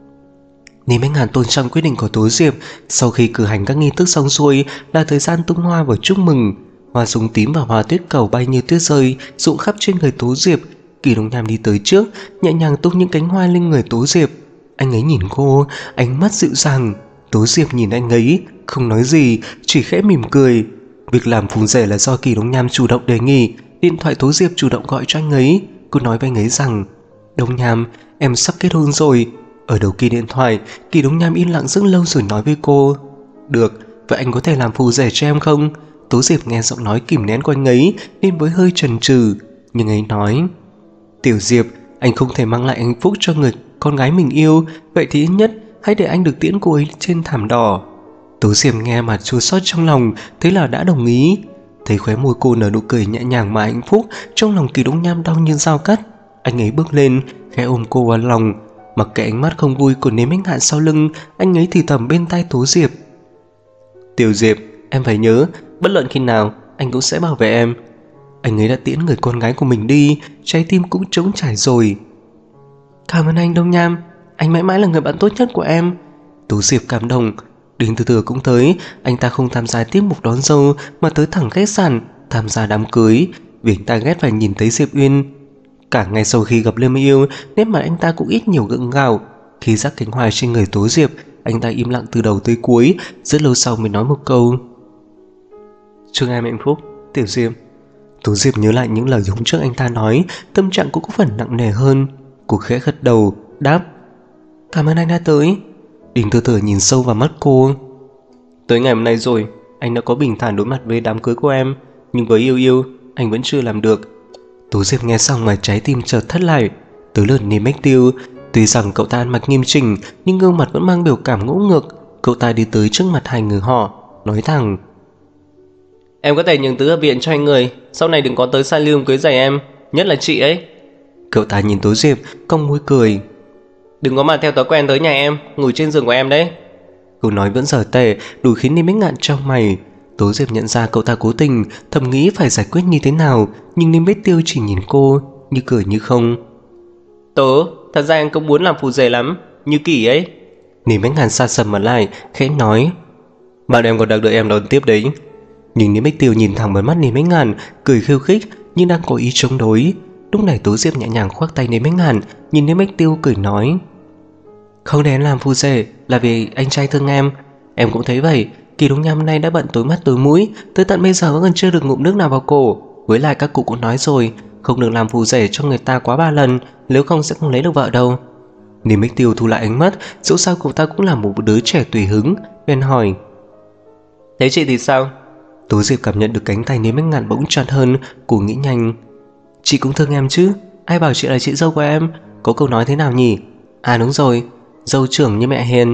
Niêm Ánh Ngạn tôn trọng quyết định của Tố Diệp. Sau khi cử hành các nghi thức xong xuôi là thời gian tung hoa và chúc mừng. Hoa súng tím và hoa tuyết cầu bay như tuyết rơi rụng khắp trên người Tố Diệp. Kỳ Đông Nham đi tới trước, nhẹ nhàng tung những cánh hoa lên người Tố Diệp. Anh ấy nhìn cô, ánh mắt dịu dàng. Tố Diệp nhìn anh ấy, không nói gì, chỉ khẽ mỉm cười. Việc làm phù rể là do Kỳ Đông Nham chủ động đề nghị. Điện thoại Tố Diệp chủ động gọi cho anh ấy. Cô nói với anh ấy rằng: "Đông Nham, em sắp kết hôn rồi." Ở đầu kia điện thoại, Kỳ Đông Nham im lặng rất lâu rồi nói với cô: "Được, vậy anh có thể làm phù rể cho em không?" Tố Diệp nghe giọng nói kìm nén của anh ấy nên với hơi chần chừ, nhưng anh nói: "Tiểu Diệp, anh không thể mang lại hạnh phúc cho người con gái mình yêu, vậy thì ít nhất hãy để anh được tiễn cô ấy trên thảm đỏ." Tố Diệp nghe mà chua xót trong lòng, thế là đã đồng ý. Thấy khóe môi cô nở nụ cười nhẹ nhàng mà hạnh phúc, trong lòng Kỳ Đông Nham đau như dao cắt. Anh ấy bước lên, khẽ ôm cô vào lòng. Mặc kệ ánh mắt không vui của Niêm Ánh Ngạn sau lưng, anh ấy thì thầm bên tai Tố Diệp: "Tiểu Diệp, em phải nhớ, bất luận khi nào anh cũng sẽ bảo vệ em." Anh ấy đã tiễn người con gái của mình đi, trái tim cũng trống trải rồi. "Cảm ơn anh Đông Nham, anh mãi mãi là người bạn tốt nhất của em." Tố Diệp cảm động. Đinh Từ Từ cũng tới. Anh ta không tham gia tiết mục đón dâu mà tới thẳng khách sạn tham gia đám cưới, vì anh ta ghét phải nhìn thấy Diệp Uyên. Cả ngày sau khi gặp Lâm Yêu, nét mặt anh ta cũng ít nhiều gượng gạo. Khi rắc cánh hoa trên người Tố Diệp, anh ta im lặng từ đầu tới cuối, rất lâu sau mới nói một câu: "Chúc em hạnh phúc, Tiểu Diệp." Tố Diệp nhớ lại những lời hôm trước anh ta nói, tâm trạng cũng có phần nặng nề hơn. Cô khẽ gật đầu, đáp: "Cảm ơn anh đã tới." Đinh Từ Từ nhìn sâu vào mắt cô: "Tới ngày hôm nay rồi, anh đã có bình thản đối mặt với đám cưới của em, nhưng với Yêu Yêu, anh vẫn chưa làm được." Tố Diệp nghe xong mà trái tim chợt thắt lại. Tới lượt Niêm Bách Tiêu. Tuy rằng cậu ta ăn mặc nghiêm chỉnh, nhưng gương mặt vẫn mang biểu cảm ngỗ ngược. Cậu ta đi tới trước mặt hai người họ, nói thẳng: "Em có thể nhường tứ hợp viện cho hai người, sau này đừng có tới sai lương cưới giày em, nhất là chị ấy." Cậu ta nhìn Tố Diệp, cong môi cười. Đừng có mà theo thói quen tới nhà em, ngủ trên giường của em đấy. Câu nói vẫn dở tệ, đủ khiến Niêm Bách Ngạn trong mày. Tố Diệp nhận ra cậu ta cố tình, thầm nghĩ phải giải quyết như thế nào, nhưng Niêm Bách Tiêu chỉ nhìn cô, như cười như không. Tố, thật ra em cũng muốn làm phù rể lắm, như Kỷ ấy. Niêm Bách Ngạn xa sầm mặt lại, khẽ nói. Bạn em còn đang đợi em đón tiếp đấy. Nhưng Niêm Bách Tiêu nhìn thẳng vào mắt Niêm Bách Ngạn, cười khiêu khích nhưng đang có ý chống đối. Lúc này Tố Diệp nhẹ nhàng khoác tay Niêm Bách Ngạn, nhìn Niêm Bách Tiêu cười nói. Không để em làm phù rể là vì anh trai thương em cũng thấy vậy. Kỳ Đông Nham nay đã bận tối mắt tối mũi, tới tận bây giờ vẫn còn chưa được ngụm nước nào vào cổ. Với lại các cụ cũng nói rồi, không được làm phù rể cho người ta quá 3 lần, nếu không sẽ không lấy được vợ đâu. Niêm Bách Tiêu thu lại ánh mắt, dẫu sao cậu ta cũng là một đứa trẻ tùy hứng, bèn hỏi. Thế chị thì sao? Tố Diệp cảm nhận được cánh tay Niêm Bách Ngạn bỗng chặt hơn, cô nghĩ nhanh. Chị cũng thương em chứ, ai bảo chị là chị dâu của em, có câu nói thế nào nhỉ? À đúng rồi, dâu trưởng như mẹ hiền.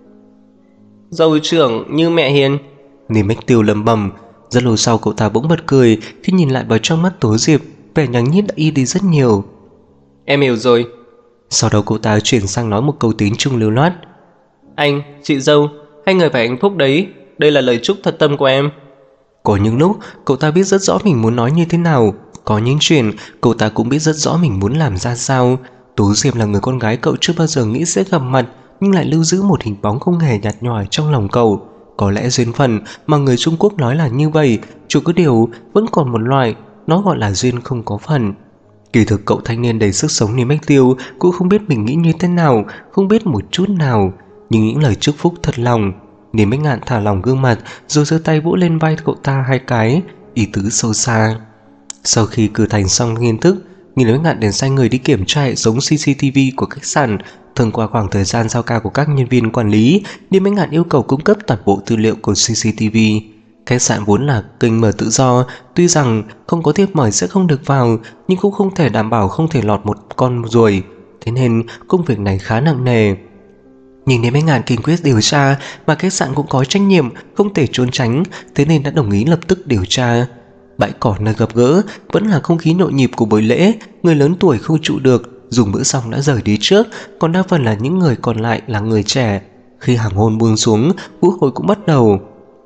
Dâu trưởng như mẹ hiền. Niêm Bách Tiêu lẩm bẩm. Rất lâu sau cậu ta bỗng bật cười khi nhìn lại vào trong mắt Tố Diệp, vẻ nháng nhít đã y đi rất nhiều. Em hiểu rồi. Sau đó cậu ta chuyển sang nói một câu tiếng Trung lưu loát. Anh, chị dâu, hai người phải hạnh phúc đấy, đây là lời chúc thật tâm của em. Có những lúc cậu ta biết rất rõ mình muốn nói như thế nào, có những chuyện cậu ta cũng biết rất rõ mình muốn làm ra sao. Tố Diệp là người con gái cậu chưa bao giờ nghĩ sẽ gặp mặt, nhưng lại lưu giữ một hình bóng không hề nhạt nhòa trong lòng cậu. Có lẽ duyên phận mà người Trung Quốc nói là như vậy, chỉ có điều vẫn còn một loại, nó gọi là duyên không có phần. Kỳ thực cậu thanh niên đầy sức sống Niêm Bách Tiêu cũng không biết mình nghĩ như thế nào, không biết một chút nào, nhưng những lời chúc phúc thật lòng. Niêm Bách Ngạn thả lỏng gương mặt, rồi giơ tay vỗ lên vai cậu ta 2 cái, ý tứ sâu xa. Sau khi cử thành xong nghi thức, Niêm Bách Ngạn liền sai người đi kiểm tra hệ thống CCTV của khách sạn. Thông qua khoảng thời gian giao ca của các nhân viên quản lý, Niêm Bách Ngạn yêu cầu cung cấp toàn bộ tư liệu của CCTV. Khách sạn vốn là kênh mở tự do, tuy rằng không có thiệp mời sẽ không được vào, nhưng cũng không thể đảm bảo không thể lọt một con ruồi, thế nên công việc này khá nặng nề. Nhưng Niêm Bách Ngạn kiên quyết điều tra, mà khách sạn cũng có trách nhiệm, không thể trốn tránh, thế nên đã đồng ý lập tức điều tra. Bãi cỏ nơi gặp gỡ vẫn là không khí nhộn nhịp của buổi lễ, người lớn tuổi không trụ được, dùng bữa xong đã rời đi trước, còn đa phần là những người còn lại là người trẻ. Khi hoàng hôn buông xuống, vũ hội cũng bắt đầu.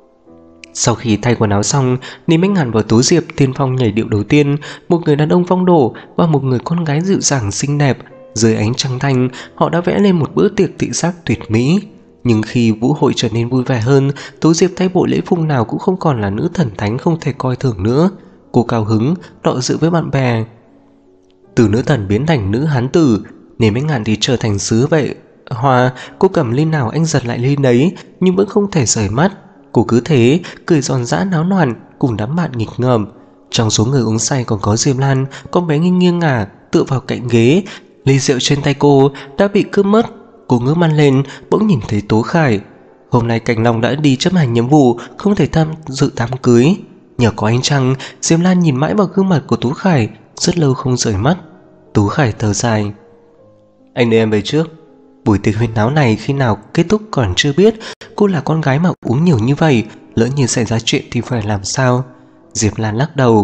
Sau khi thay quần áo xong, Niêm Bách Ngạn và Tố Diệp tiên phong nhảy điệu đầu tiên, một người đàn ông phong độ và một người con gái dịu dàng xinh đẹp. Dưới ánh trăng thanh, họ đã vẽ lên một bữa tiệc thị giác tuyệt mỹ. Nhưng khi vũ hội trở nên vui vẻ hơn, Tố Diệp thay bộ lễ phục nào cũng không còn là nữ thần thánh không thể coi thường nữa. Cô cao hứng, đọ dự với bạn bè. Từ nữ thần biến thành nữ hán tử, Niêm Bách Ngạn thì trở thành sứ vệ hoa. Cô cầm ly nào anh giật lại ly đấy, nhưng vẫn không thể rời mắt. Cô cứ thế, cười giòn giã náo loạn cùng đám bạn nghịch ngợm. Trong số người uống say còn có Diệp Lan, con bé nghiêng nghiêng ngả tựa vào cạnh ghế. Ly rượu trên tay cô đã bị cướp mất. Cô ngước mắt lên, bỗng nhìn thấy Tố Khải. Hôm nay Cảnh Long đã đi chấp hành nhiệm vụ, không thể tham dự đám cưới. Nhờ có ánh trăng, Diệp Lan nhìn mãi vào gương mặt của Tố Khải, rất lâu không rời mắt. Tố Khải thở dài. Anh đưa em về trước. Buổi tiệc huyên náo này khi nào kết thúc còn chưa biết. Cô là con gái mà uống nhiều như vậy, lỡ như xảy ra chuyện thì phải làm sao? Diệp Lan lắc đầu.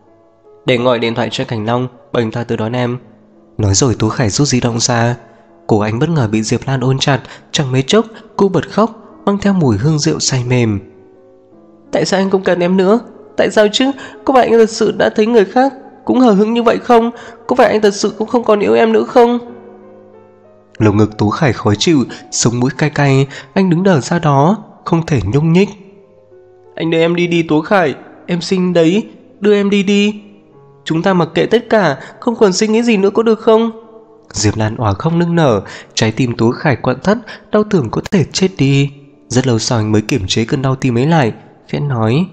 Để gọi điện thoại cho Cảnh Long, bảo anh ta tới đón em. Nói rồi Tố Khải rút di động ra. Cổ anh bất ngờ bị Diệp Lan ôm chặt, chẳng mấy chốc cô bật khóc, mang theo mùi hương rượu say mềm. Tại sao anh không cần em nữa? Tại sao chứ? Có phải anh thật sự đã thấy người khác cũng hờ hững như vậy không? Có phải anh thật sự cũng không còn yêu em nữa không? Lồng ngực Tố Khải khó chịu, sống mũi cay cay, anh đứng đờ ra đó, không thể nhúc nhích. Anh đưa em đi đi Tố Khải, em xinh đấy, đưa em đi đi. Chúng ta mặc kệ tất cả, không còn suy nghĩ gì nữa có được không? Diệp Lan òa khóc nức nở, trái tim Tố Khải quặn thắt, đau tưởng có thể chết đi. Rất lâu sau anh mới kiềm chế cơn đau tim ấy lại, khẽ nói.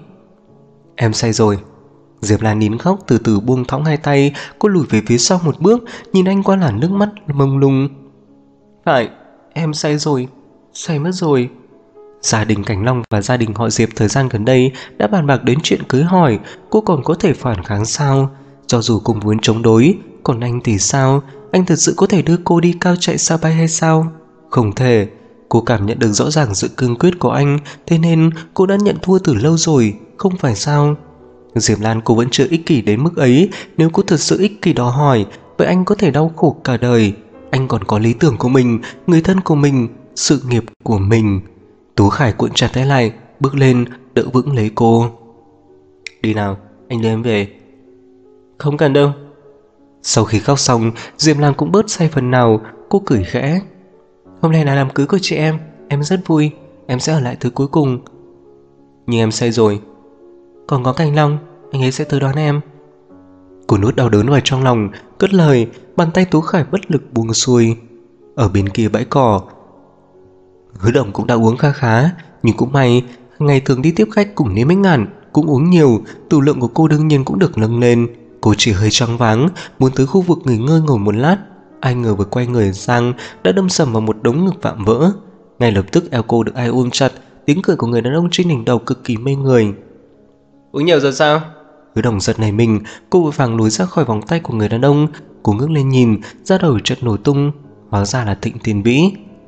Em say rồi. Diệp Lan nín khóc, từ từ buông thõng hai tay, cô lùi về phía sau một bước, nhìn anh qua làn nước mắt mông lung. Phải, em say rồi, say mất rồi. Gia đình Cảnh Long và gia đình họ Diệp thời gian gần đây đã bàn bạc đến chuyện cưới hỏi, cô còn có thể phản kháng sao? Cho dù cùng muốn chống đối, còn anh thì sao? Anh thật sự có thể đưa cô đi cao chạy xa bay hay sao? Không thể. Cô cảm nhận được rõ ràng sự cương quyết của anh, thế nên cô đã nhận thua từ lâu rồi, không phải sao? Diệp Lan cô vẫn chưa ích kỷ đến mức ấy, nếu cô thật sự ích kỷ đòi hỏi, vậy vậy anh có thể đau khổ cả đời. Anh còn có lý tưởng của mình, người thân của mình, sự nghiệp của mình. Tú Khải cuộn chặt tay lại, bước lên, đỡ vững lấy cô. Đi nào, anh đưa em về. Không cần đâu. Sau khi khóc xong, Diệp Lam cũng bớt say phần nào, cô cười khẽ. Hôm nay là đám cưới của chị em rất vui, em sẽ ở lại tới cuối cùng. Nhưng em say rồi. Còn có Cảnh Long, anh ấy sẽ tới đón em. Cô nuốt đau đớn vào trong lòng, cất lời, bàn tay Tú Khải bất lực buông xuôi. Ở bên kia bãi cỏ, Hứa Đồng cũng đã uống khá khá, nhưng cũng may, ngày thường đi tiếp khách cùng Lý Minh Ngạn cũng uống nhiều, tửu lượng của cô đương nhiên cũng được nâng lên. Cô chỉ hơi choáng váng, muốn tới khu vực nghỉ ngơi ngồi một lát, ai ngờ vừa quay người sang đã đâm sầm vào một đống ngực vạm vỡ. Ngay lập tức eo cô được ai ôm chặt, tiếng cười của người đàn ông trên đỉnh đầu cực kỳ mê người. Uống nhiều rồi sao? Hứa Đồng giật nảy mình, cô vội vàng lùi ra khỏi vòng tay của người đàn ông. Cô ngước lên nhìn, da đầu chợt nổ tung, hóa ra là Thịnh Tiền Vĩ.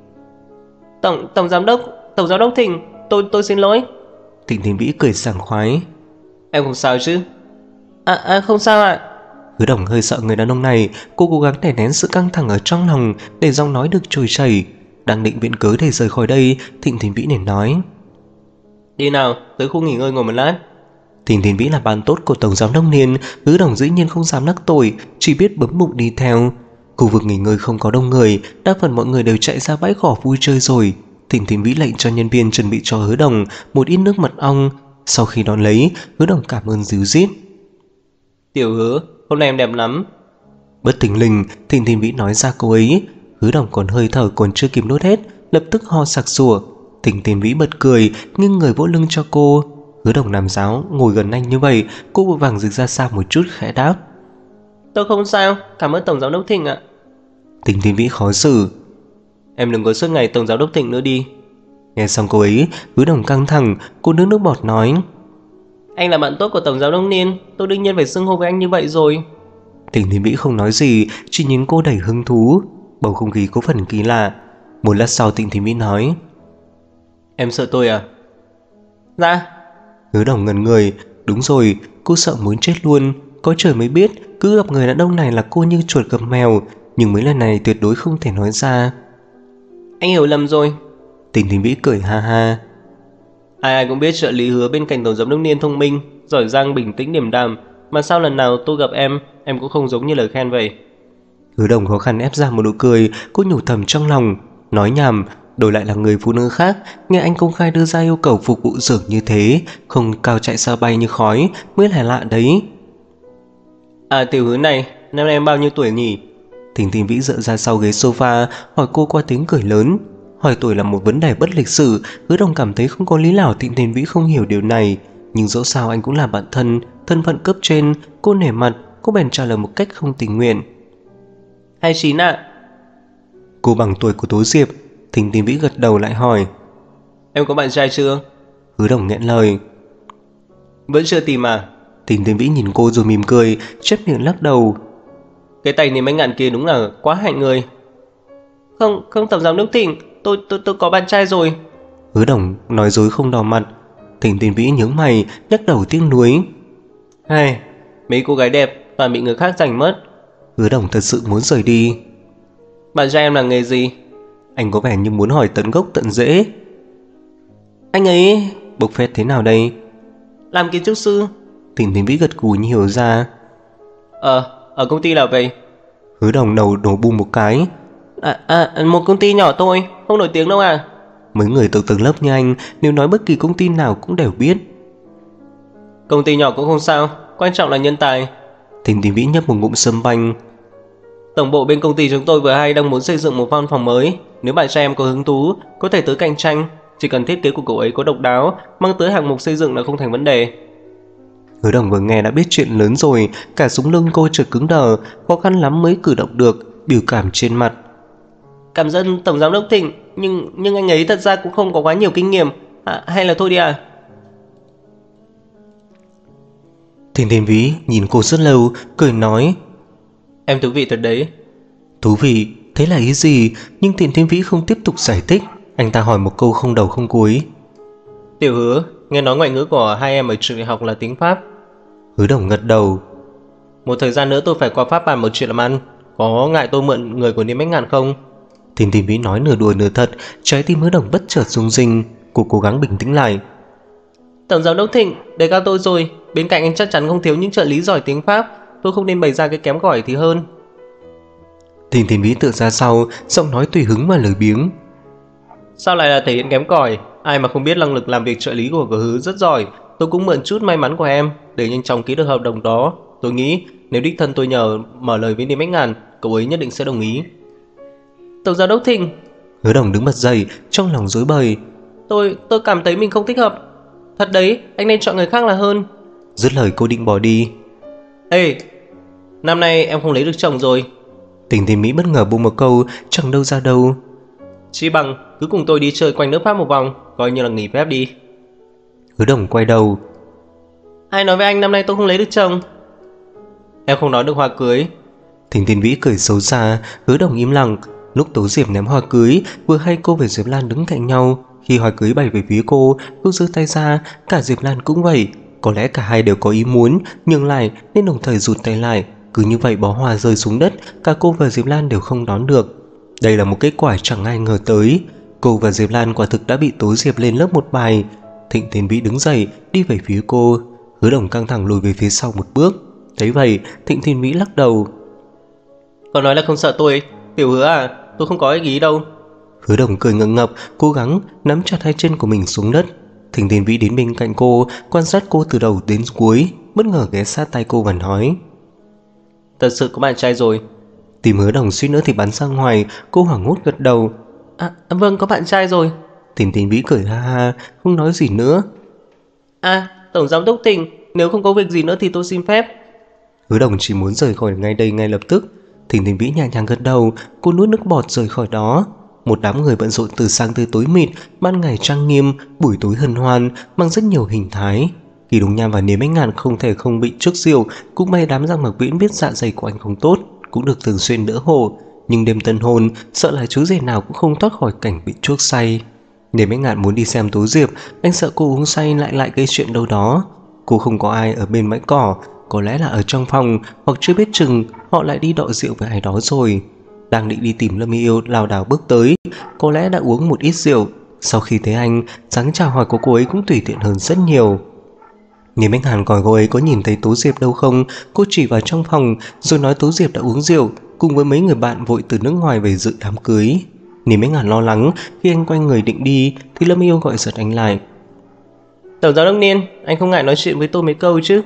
Tổng giám đốc Thịnh, tôi xin lỗi. Thịnh Tiền Vĩ cười sảng khoái. Em không sao chứ? Không sao ạ. Hứa Đồng hơi sợ người đàn ông này, cô cố gắng đè nén sự căng thẳng ở trong lòng để giọng nói được trôi chảy. Đang định viện cớ để rời khỏi đây, Thịnh Tiền Vĩ liền nói. Đi nào, tới khu nghỉ ngơi ngồi một lát. Thịnh Tiền Vĩ là bạn tốt của Tổng giám đốc Niên, Hứa Đồng dĩ nhiên không dám nắc tội, chỉ biết bấm bụng đi theo. Khu vực nghỉ ngơi không có đông người, đa phần mọi người đều chạy ra bãi cỏ vui chơi rồi. Thịnh Tiền Vĩ lệnh cho nhân viên chuẩn bị cho Hứa Đồng một ít nước mật ong. Sau khi đón lấy, Hứa Đồng cảm ơn díu dít. Tiểu Hứa, hôm nay em đẹp lắm. Bất thình lình, Thịnh Tiền Vĩ nói ra câu ấy, Hứa Đồng còn hơi thở còn chưa kịp nuốt hết, lập tức ho sặc sủa. Thịnh Tiền Vĩ bật cười, nghiêng người vỗ lưng cho cô. Hứa Đồng làm giáo ngồi gần anh như vậy, cô vội vàng dịch ra xa một chút khẽ đáp. Tôi không sao, cảm ơn Tổng giám đốc Thịnh ạ. Thịnh Tiền Vĩ khó xử. Em đừng có suốt ngày Tổng giám đốc Thịnh nữa đi. Nghe xong cô ấy, Hứa Đồng căng thẳng, cô nước bọt nói. Anh là bạn tốt của Tổng giám đốc Niên, tôi đương nhiên phải xưng hô với anh như vậy rồi. Thịnh Tiền Vĩ không nói gì, chỉ nhìn cô đầy hứng thú. Bầu không khí có phần kỳ lạ. Một lát sau Thịnh Tiền Vĩ nói. Em sợ tôi à? Dạ. Hứa Đồng ngẩn người. Đúng rồi, cô sợ muốn chết luôn. Có trời mới biết, cứ gặp người đàn ông này là cô như chuột gặp mèo. Nhưng mấy lần này tuyệt đối không thể nói ra. Anh hiểu lầm rồi. Thịnh Tiền Vĩ cười ha ha. Ai cũng biết trợ lý Hứa bên cạnh Tổng giám đốc Niên thông minh, giỏi giang, bình tĩnh, điềm đạm, mà sao lần nào tôi gặp em cũng không giống như lời khen vậy. Hứa Đồng khó khăn ép ra một nụ cười, cô nhủ thầm trong lòng, nói nhảm, đổi lại là người phụ nữ khác, nghe anh công khai đưa ra yêu cầu phục vụ dường như thế, không cao chạy xa bay như khói, mới là lạ đấy. Tiểu Hứa này, năm nay em bao nhiêu tuổi nhỉ? Thịnh Tiền Vĩ dựa ra sau ghế sofa, hỏi cô qua tiếng cười lớn. Hỏi tuổi là một vấn đề bất lịch sự, Hứa Đồng cảm thấy không có lý nào Thịnh Tiền Vĩ không hiểu điều này, nhưng dẫu sao anh cũng là bạn thân, thân phận cấp trên, cô nể mặt, cô bèn trả lời một cách không tình nguyện. 29 ạ. Cô bằng tuổi của Tố Diệp. Thịnh Tiền Vĩ gật đầu lại hỏi. Em có bạn trai chưa? Hứa Đồng nghẹn lời. Vẫn chưa tìm à? Thịnh Tiền Vĩ nhìn cô rồi mỉm cười, chép miệng lắc đầu. Cái tay này anh ngạn kia đúng là quá hạnh người. Không Tổng giám đốc Thịnh, tôi có bạn trai rồi. Hứa Đồng nói dối không đỏ mặt. Thịnh Tiền Vĩ nhướng mày, nhắc đầu tiếc nuối. Hay, mấy cô gái đẹp toàn bị người khác giành mất. Hứa Đồng thật sự muốn rời đi. Bạn trai em làm nghề gì? Anh có vẻ như muốn hỏi tận gốc tận rễ. Anh ấy bộc phét thế nào đây? làm kiến trúc sư. Thịnh Tiền Vĩ gật gù như hiểu ra. Ở công ty nào vậy? Hứa Đồng đầu đổ bung một cái. Một công ty nhỏ thôi, không nổi tiếng đâu à. Mấy người từ tầng lớp như anh, nếu nói bất kỳ công ty nào cũng đều biết. Công ty nhỏ cũng không sao, quan trọng là nhân tài. Thịnh Tiền Vĩ nhấp một ngụm sâm banh. Tổng bộ bên công ty chúng tôi vừa hay đang muốn xây dựng một văn phòng mới. Nếu bạn trai em có hứng thú, có thể tới cạnh tranh. Chỉ cần thiết kế của cậu ấy có độc đáo, mang tới hạng mục xây dựng là không thành vấn đề. Hứa Đồng vừa nghe đã biết chuyện lớn rồi, cả sống lưng cô chợt cứng đờ, khó khăn lắm mới cử động được, biểu cảm trên mặt. Cảm ơn Tổng giám đốc Thịnh, nhưng anh ấy thật ra cũng không có quá nhiều kinh nghiệm. Hay là thôi đi à? Thịnh Tiền Vĩ nhìn cô rất lâu, cười nói. Em thú vị thật đấy. Thú vị, thế là ý gì? Nhưng Thịnh Tiền Vĩ không tiếp tục giải thích, anh ta hỏi một câu không đầu không cuối. Tiểu Hứa, nghe nói ngoại ngữ của hai em ở trường đại học là tiếng Pháp. Hứa Đồng gật đầu. Một thời gian nữa tôi phải qua Pháp bàn một chuyện làm ăn. có ngại tôi mượn người của Niêm Bách Ngạn không? Thìn Thìn Vĩ nói nửa đùa nửa thật, trái tim Hứa Đồng bất chợt rung rinh. Cô cố gắng bình tĩnh lại. Tổng giám đốc Thịnh, đề cao tôi rồi. Bên cạnh anh chắc chắn không thiếu những trợ lý giỏi tiếng Pháp. Tôi không nên bày ra cái kém cỏi thì hơn. Thìn Thìn Vĩ tựa ra sau, giọng nói tùy hứng mà lười biếng. Sao lại là thể hiện kém cỏi? Ai mà không biết năng lực làm việc trợ lý của Hứa rất giỏi. Tôi cũng mượn chút may mắn của em để nhanh chóng ký được hợp đồng đó. Tôi nghĩ nếu đích thân tôi nhờ mở lời với Niêm Bách Ngạn, cậu ấy nhất định sẽ đồng ý. Tổng giám đốc Thịnh. Hứa Đồng đứng bật dậy, trong lòng rối bời. Tôi cảm thấy mình không thích hợp. Thật đấy, anh nên chọn người khác là hơn. Dứt lời cô định bỏ đi. Ê, năm nay em không lấy được chồng rồi. Thìn Thìn Vĩ bất ngờ buông một câu chẳng đâu ra đâu. Chỉ bằng cứ cùng tôi đi chơi quanh nước Pháp một vòng, coi như là nghỉ phép đi. Hứa Đồng quay đầu. Ai nói với anh năm nay tôi không lấy được chồng? Em không nói được hoa cưới. Thìn Thìn Vĩ cười xấu xa. Hứa Đồng im lặng. Lúc Tố Diệp ném hoa cưới, vừa hay cô và Diệp Lan đứng cạnh nhau. Khi hoa cưới bay về phía cô giơ tay ra, cả Diệp Lan cũng vậy. Có lẽ cả hai đều có ý muốn nhường lại nên đồng thời rụt tay lại. Cứ như vậy bó hoa rơi xuống đất, cả cô và Diệp Lan đều không đón được. Đây là một kết quả chẳng ai ngờ tới. Cô và Diệp Lan quả thực đã bị Tố Diệp lên lớp một bài. Thịnh Thìn Vĩ đứng dậy đi về phía cô. Hứa Đồng căng thẳng lùi về phía sau một bước. Thấy vậy, Thịnh Thìn Vĩ lắc đầu. Cậu nói là không sợ tôi. Tiểu Hứa à, tôi không có ý đâu. Hứa Đồng cười ngượng ngập, cố gắng nắm chặt hai chân của mình xuống đất. Thịnh Thìn Vĩ đến bên cạnh cô, quan sát cô từ đầu đến cuối, bất ngờ ghé sát tay cô và nói. Thật sự có bạn trai rồi. Tim Hứa Đồng suýt nữa thì bắn ra ngoài. Cô hoảng hốt gật đầu. Vâng, có bạn trai rồi. Thìn Thìn Vĩ cười ha ha, không nói gì nữa. Tổng giám đốc Thịnh, nếu không có việc gì nữa thì tôi xin phép. Hứa Đồng chỉ muốn rời khỏi ngay đây ngay lập tức. Thìn Thìn Vĩ nhẹ nhàng gật đầu. Cô nuốt nước bọt rời khỏi đó. Một đám người bận rộn từ sáng tới tối mịt, ban ngày trang nghiêm, buổi tối hân hoan, mang rất nhiều hình thái. Kỳ Đồng Nham và Niêm Bách Ngạn không thể không bị trước rượu, cũng may đám Giang Mặc Viễn biết dạ dày của anh không tốt, cũng được thường xuyên đỡ hộ. Nhưng đêm tân hôn, sợ là chú rể nào cũng không thoát khỏi cảnh bị chuốc say. Niêm Bách Ngạn muốn đi xem Tố Diệp, anh sợ cô uống say lại gây chuyện đâu đó. Cô không có ai ở bên bãi cỏ, có lẽ là ở trong phòng, hoặc chưa biết chừng họ lại đi đọ rượu với ai đó rồi. Đang định đi tìm Lâm Yêu lảo đảo bước tới, có lẽ đã uống một ít rượu. Sau khi thấy anh, dáng chào hỏi của cô ấy cũng tùy tiện hơn rất nhiều. Niêm Bách Hàn hỏi cô ấy có nhìn thấy Tố Diệp đâu không. Cô chỉ vào trong phòng rồi nói Tố Diệp đã uống rượu cùng với mấy người bạn vội từ nước ngoài về dự đám cưới. Niêm Bách Hàn lo lắng. Khi anh quay người định đi thì Lâm Yêu gọi giật anh lại. Tổng giám đốc Niên, anh không ngại nói chuyện với tôi mấy câu chứ?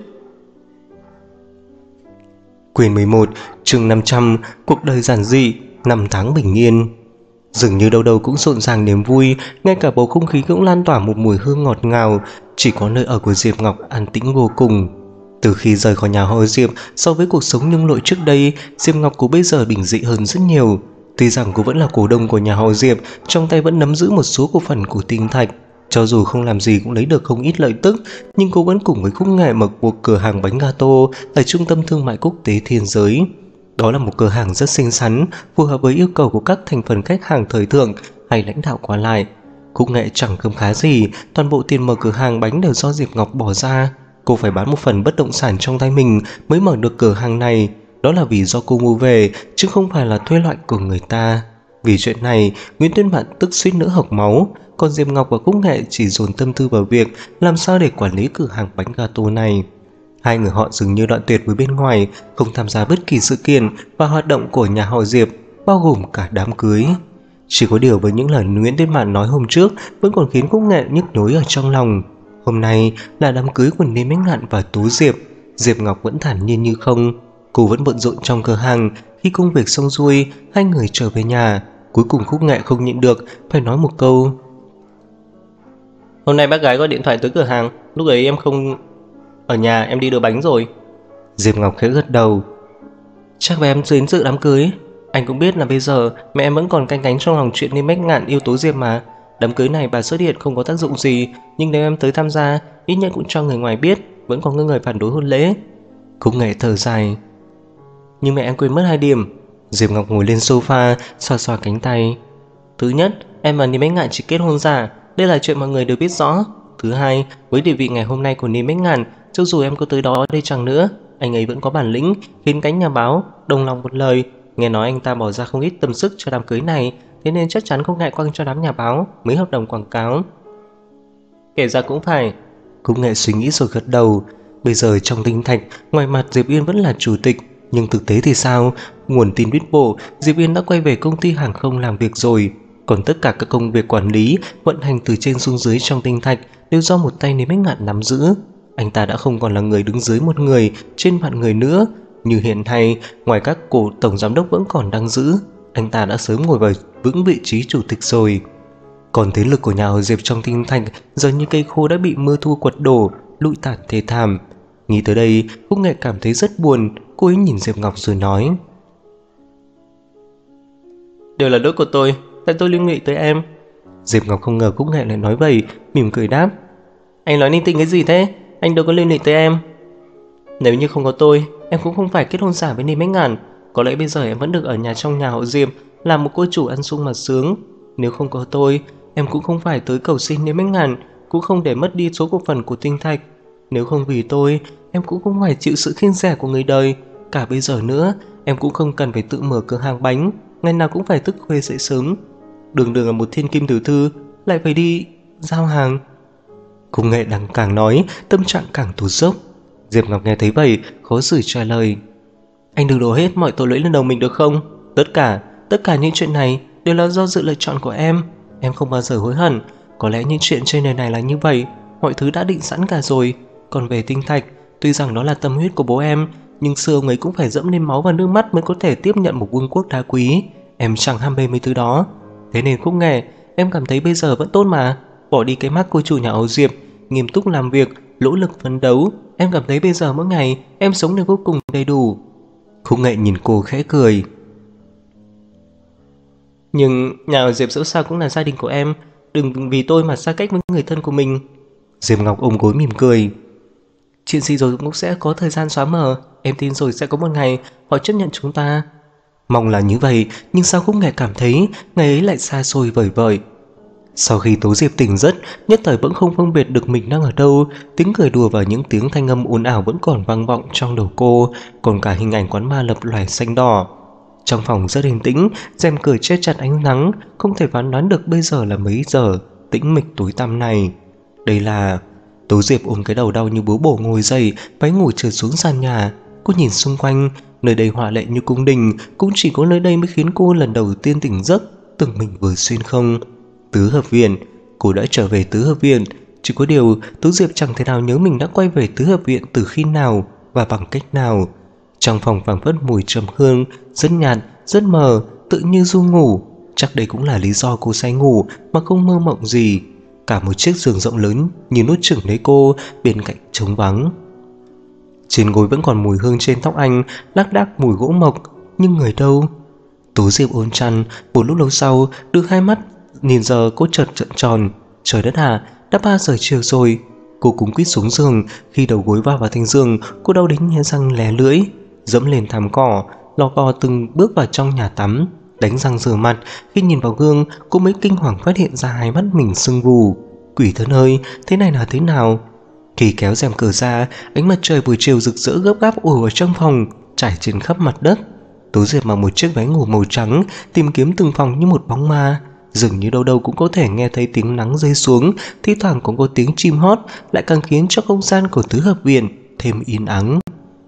Quyển 11, chương 500, cuộc đời giản dị, năm tháng bình yên. Dường như đâu đâu cũng rộn ràng niềm vui, ngay cả bầu không khí cũng lan tỏa một mùi hương ngọt ngào. Chỉ có nơi ở của Diệp Ngọc an tĩnh vô cùng. Từ khi rời khỏi nhà họ Diệp, so với cuộc sống nhung lụa trước đây, Diệp Ngọc của bây giờ bình dị hơn rất nhiều. Tuy rằng cô vẫn là cổ đông của nhà họ Diệp, trong tay vẫn nắm giữ một số cổ phần của Tinh Thạch. Cho dù không làm gì cũng lấy được không ít lợi tức, nhưng cô vẫn cùng với Khúc Nghệ mở một cửa hàng bánh gato tại trung tâm thương mại quốc tế Thiên Giới. Đó là một cửa hàng rất xinh xắn, phù hợp với yêu cầu của các thành phần khách hàng thời thượng hay lãnh đạo qua lại. Khúc Nghệ chẳng khấm khá gì, toàn bộ tiền mở cửa hàng bánh đều do Diệp Ngọc bỏ ra. Cô phải bán một phần bất động sản trong tay mình mới mở được cửa hàng này. Đó là vì do cô mua về, chứ không phải là thuê loại của người ta. Vì chuyện này, Nguyễn Tuyên Mạn tức suýt nữa hộc máu. Còn Diệp Ngọc và Khúc Nghệ chỉ dồn tâm tư vào việc làm sao để quản lý cửa hàng bánh gato này. Hai người họ dường như đoạn tuyệt với bên ngoài, không tham gia bất kỳ sự kiện và hoạt động của nhà họ Diệp, bao gồm cả đám cưới. Chỉ có điều với những lời Nguyễn Tuyên Mạn nói hôm trước vẫn còn khiến Khúc Nghệ nhức nhối ở trong lòng. Hôm nay là đám cưới của Niêm Bách Ngạn và Tố Diệp. Diệp Ngọc vẫn thản nhiên như không. Cô vẫn bận rộn trong cửa hàng. Khi công việc xong xuôi, hai người trở về nhà. Cuối cùng Khúc Nghệ không nhịn được, phải nói một câu. Hôm nay bác gái gọi điện thoại tới cửa hàng, lúc ấy em không ở nhà, em đi đưa bánh rồi. Diệp Ngọc khẽ gật đầu. Chắc là em đến dự đám cưới. Anh cũng biết là bây giờ mẹ em vẫn còn canh cánh trong lòng chuyện Niêm Bách Ngạn yêu Tố Diệp mà. Đám cưới này bà xuất hiện không có tác dụng gì, nhưng nếu em tới tham gia, ít nhất cũng cho người ngoài biết vẫn còn người phản đối hôn lễ. Khúc Nghệ thở dài. Nhưng mẹ em quên mất 2 điểm. Diệp Ngọc ngồi lên sofa, xoa xoa cánh tay. Thứ nhất, em và Niêm Bách Ngạn chỉ kết hôn giả, đây là chuyện mọi người đều biết rõ. Thứ hai, với địa vị ngày hôm nay của Niêm Bách Ngạn, cho dù em có tới đó đây chẳng nữa, anh ấy vẫn có bản lĩnh khiến cánh nhà báo đồng lòng một lời, Nghe nói anh ta bỏ ra không ít tâm sức cho đám cưới này, thế nên chắc chắn không ngại quăng cho đám nhà báo mấy hợp đồng quảng cáo. Kể ra cũng phải. Cung Nghệ suy nghĩ rồi gật đầu. Bây giờ trong Tinh Thạch, ngoài mặt Diệp Uyên vẫn là chủ tịch, nhưng thực tế thì sao? Nguồn tin biết bộ Diệp Uyên đã quay về công ty hàng không làm việc rồi, còn tất cả các công việc quản lý, vận hành từ trên xuống dưới trong Tinh Thạch đều do một tay Niêm Bách Ngạn nắm giữ. Anh ta đã không còn là người đứng dưới một người trên vạn người nữa. Như hiện nay, ngoài các cổ tổng giám đốc vẫn còn đang giữ, anh ta đã sớm ngồi vào vững vị trí chủ tịch rồi. Còn thế lực của nhà họ Diệp trong Tinh Thạch giờ như cây khô đã bị mưa thu quật đổ, lụi tàn thê thảm. Nghĩ tới đây, Cung Nghệ cảm thấy rất buồn. Cô ấy nhìn Diệp Ngọc rồi nói: Đều là lỗi của tôi, tại tôi liên lụy tới em. Diệp Ngọc không ngờ Cung Nghệ lại nói vậy, mỉm cười đáp: Anh nói linh tinh cái gì thế? Anh đâu có liên lụy tới em. Nếu như không có tôi, em cũng không phải kết hôn giả với Niêm Bách Ngạn. Có lẽ bây giờ em vẫn được ở trong nhà họ Diệp, làm một cô chủ ăn sung mà sướng. Nếu không có tôi, em cũng không phải tới cầu xin Niêm Bách Ngạn, cũng không để mất đi số cổ phần của Tinh Thạch. Nếu không vì tôi, em cũng không phải chịu sự khiêng rẻ của người đời. Cả bây giờ nữa, em cũng không cần phải tự mở cửa hàng bánh, ngày nào cũng phải thức khuya dậy sớm. Đường đường là một thiên kim tiểu thư, lại phải đi giao hàng. Cung Nghệ đang càng nói, tâm trạng càng tụt dốc. Diệp Ngọc nghe thấy vậy, khó xử trả lời: Anh đừng đổ hết mọi tội lỗi lên đầu mình được không? Tất cả những chuyện này đều là do sự lựa chọn của em. Em không bao giờ hối hận. Có lẽ những chuyện trên đời này là như vậy, mọi thứ đã định sẵn cả rồi. Còn về Tinh Thạch, tuy rằng nó là tâm huyết của bố em, nhưng xưa ông ấy cũng phải dẫm lên máu và nước mắt mới có thể tiếp nhận một vương quốc đá quý. Em chẳng ham mê mấy thứ đó. Thế nên Khúc Nghệ, em cảm thấy bây giờ vẫn tốt mà. Bỏ đi cái mắt cô chủ nhà họ Diệp, nghiêm túc làm việc, nỗ lực phấn đấu. Em cảm thấy bây giờ mỗi ngày em sống đều vô cùng đầy đủ. Khúc Nghệ nhìn cô khẽ cười: Nhưng nhà họ Diệp dẫu sao cũng là gia đình của em, đừng vì tôi mà xa cách với người thân của mình. Diệp Ngọc ôm gối mỉm cười: Chuyện gì rồi cũng sẽ có thời gian xóa mờ. Em tin rồi sẽ có một ngày họ chấp nhận chúng ta. Mong là như vậy, nhưng sao Khúc Nghệ cảm thấy ngày ấy lại xa xôi vời vợi. Sau khi Tố Diệp tỉnh giấc, nhất thời vẫn không phân biệt được mình đang ở đâu. Tiếng cười đùa và những tiếng thanh âm ồn ào vẫn còn vang vọng trong đầu cô, còn cả hình ảnh quán ma lập lòe xanh đỏ. Trong phòng rất yên tĩnh, rèm cửa che chặt ánh nắng, không thể phán đoán được bây giờ là mấy giờ. Tĩnh mịch tối tăm này, đây là... Tố Diệp ôm cái đầu đau như búa bổ ngồi dậy, váy ngủ trượt xuống sàn nhà. Cô nhìn xung quanh, nơi đây hoa lệ như cung đình, cũng chỉ có nơi đây mới khiến cô lần đầu tiên tỉnh giấc, tưởng mình vừa xuyên không. Tứ hợp viện, cô đã trở về tứ hợp viện. Chỉ có điều Tố Diệp chẳng thể nào nhớ mình đã quay về tứ hợp viện từ khi nào và bằng cách nào. Trong phòng phảng phất mùi trầm hương, rất nhạt, rất mờ, tự như du ngủ. Chắc đây cũng là lý do cô say ngủ mà không mơ mộng gì. Cả một chiếc giường rộng lớn như nuốt chửng lấy cô, bên cạnh trống vắng. Trên gối vẫn còn mùi hương trên tóc anh, lác đác mùi gỗ mộc, nhưng người đâu? Tố Diệp ôm chăn, một lúc lâu sau đưa hai mắt nhìn giờ cô chợt trợn tròn. Trời đất à, đã 3 giờ chiều rồi. Cô cuống quýt xuống giường, khi đầu gối vào thành giường, cô đau đến nhe răng lè lưỡi, dẫm lên thảm cỏ, lò bò từng bước vào trong nhà tắm, đánh răng rửa mặt. Khi nhìn vào gương, cô mới kinh hoàng phát hiện ra hai mắt mình sưng vù. Quỷ thân ơi, thế này là thế nào? Khi kéo rèm cửa ra, ánh mặt trời buổi chiều rực rỡ gấp gáp ùa vào trong phòng, trải trên khắp mặt đất. Tố Diệp mặc một chiếc váy ngủ màu trắng, tìm kiếm từng phòng như một bóng ma. Dường như đâu đâu cũng có thể nghe thấy tiếng nắng rơi xuống, thi thoảng cũng có tiếng chim hót, lại càng khiến cho không gian của tứ hợp viện thêm yên ắng.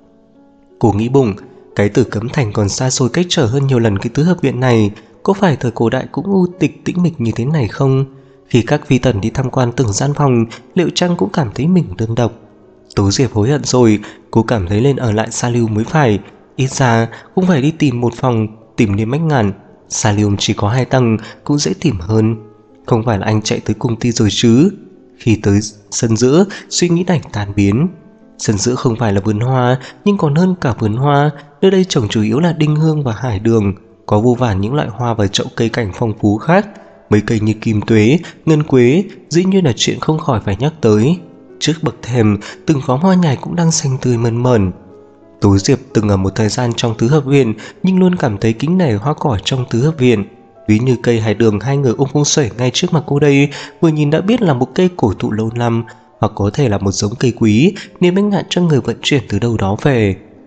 Cô nghĩ bụng, cái Tử Cấm Thành còn xa xôi cách trở hơn nhiều lần cái tứ hợp viện này. Có phải thời cổ đại cũng u tịch tĩnh mịch như thế này không? Khi các phi tần đi tham quan từng gian phòng, liệu chăng cũng cảm thấy mình đơn độc? Tố Diệp hối hận rồi, cô cảm thấy nên ở lại Sa Lưu mới phải. Ít ra cũng phải đi tìm một phòng, tìm Niêm Bách Ngạn. Sa Lưu chỉ có 2 tầng, cũng dễ tìm hơn. Không phải là anh chạy tới công ty rồi chứ? Khi tới sân giữa, suy nghĩ đành tan biến. Sân giữa không phải là vườn hoa, nhưng còn hơn cả vườn hoa. Nơi đây trồng chủ yếu là đinh hương và hải đường, có vô vàn những loại hoa và chậu cây cảnh phong phú khác. Mấy cây như kim tuế, ngân quế dĩ nhiên là chuyện không khỏi phải nhắc tới. Trước bậc thềm, từng khóm hoa nhài cũng đang xanh tươi mơn mởn. Tố Diệp từng ở một thời gian trong tứ hợp viện, nhưng luôn cảm thấy kính nể hoa cỏ trong tứ hợp viện. Ví như cây hải đường hai người ôm phong xuể ngay trước mặt cô đây, vừa nhìn đã biết là một cây cổ thụ lâu năm, hoặc có thể là một giống cây quý Niêm Bách Ngạn cho người vận chuyển từ đâu đó về.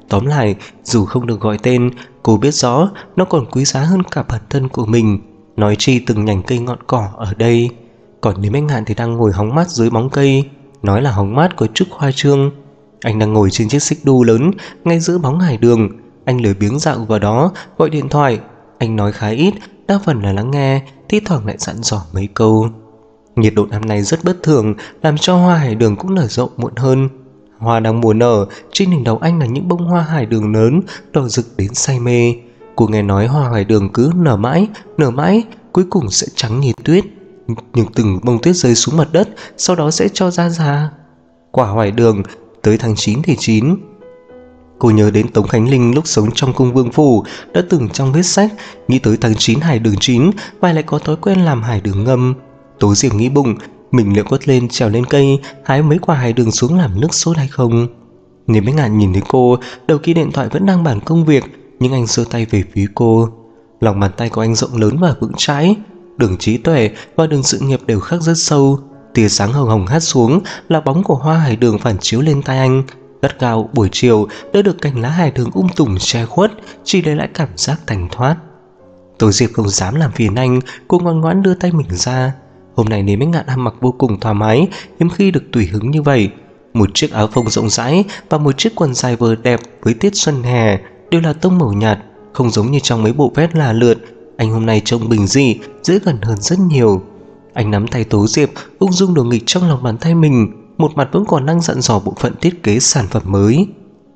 Tóm lại, dù không được gọi tên, cô biết rõ nó còn quý giá hơn cả bản thân của mình, nói chi từng nhành cây ngọn cỏ ở đây. Còn Lý Bách Ngạn thì đang ngồi hóng mát dưới bóng cây. Nói là hóng mát có chút khoa trương. Anh đang ngồi trên chiếc xích đu lớn ngay giữa bóng hải đường. Anh lười biếng dạo vào đó gọi điện thoại. Anh nói khá ít, đa phần là lắng nghe, thi thoảng lại dặn dò mấy câu. Nhiệt độ năm nay rất bất thường, làm cho hoa hải đường cũng nở rộ muộn hơn. Hoa đang mùa nở, trên đỉnh đầu anh là những bông hoa hải đường lớn, đỏ rực đến say mê. Cô nghe nói hoa hải đường cứ nở mãi, cuối cùng sẽ trắng như tuyết. Nhưng từng bông tuyết rơi xuống mặt đất, sau đó sẽ cho ra quả hải đường. Tới tháng 9 thì chín. Cô nhớ đến Tống Khánh Linh lúc sống trong cung vương phủ đã từng trong viết sách, nghĩ tới tháng 9 hải đường chín và lại có thói quen làm hải đường ngâm. Tố Diệp nghĩ bụng, mình liệu có lên trèo lên cây hái mấy quả hải đường xuống làm nước sốt hay không. Nếu Bách Ngạn nhìn thấy cô, đầu kia điện thoại vẫn đang bàn công việc, nhưng anh giơ tay về phía cô. Lòng bàn tay của anh rộng lớn và vững chãi, đường trí tuệ và đường sự nghiệp đều khắc rất sâu. Tia sáng hồng hồng hắt xuống là bóng của hoa hải đường phản chiếu lên tay anh, gắt gao buổi chiều đã được cành lá hải đường tùm che khuất, chỉ để lại cảm giác thanh thoát. Tố Diệp không dám làm phiền anh, cô ngoan ngoãn đưa tay mình ra. Hôm nay Lý Bách Ngạn ăn mặc vô cùng thoải mái, hiếm khi được tùy hứng như vậy. Một chiếc áo phông rộng rãi và một chiếc quần dài vừa đẹp với tiết xuân hè, đều là tông màu nhạt, không giống như trong mấy bộ vest là lượt. Anh hôm nay trông bình dị, dễ gần hơn rất nhiều. Anh nắm tay Tố Diệp, ung dung đùa nghịch trong lòng bàn tay mình, một mặt vẫn còn đang dặn dò bộ phận thiết kế sản phẩm mới.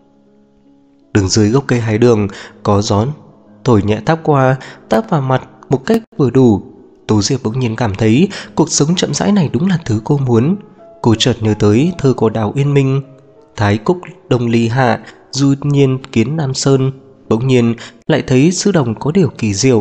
Đường dưới gốc cây hải đường có gió thổi nhẹ táp qua, táp vào mặt một cách vừa đủ. Tố Diệp bỗng nhiên cảm thấy cuộc sống chậm rãi này đúng là thứ cô muốn. Cô chợt nhớ tới thơ của Đào Uyên Minh: Thái cúc đông ly hạ, du nhiên kiến Nam Sơn. Bỗng nhiên lại thấy sư đồng có điều kỳ diệu.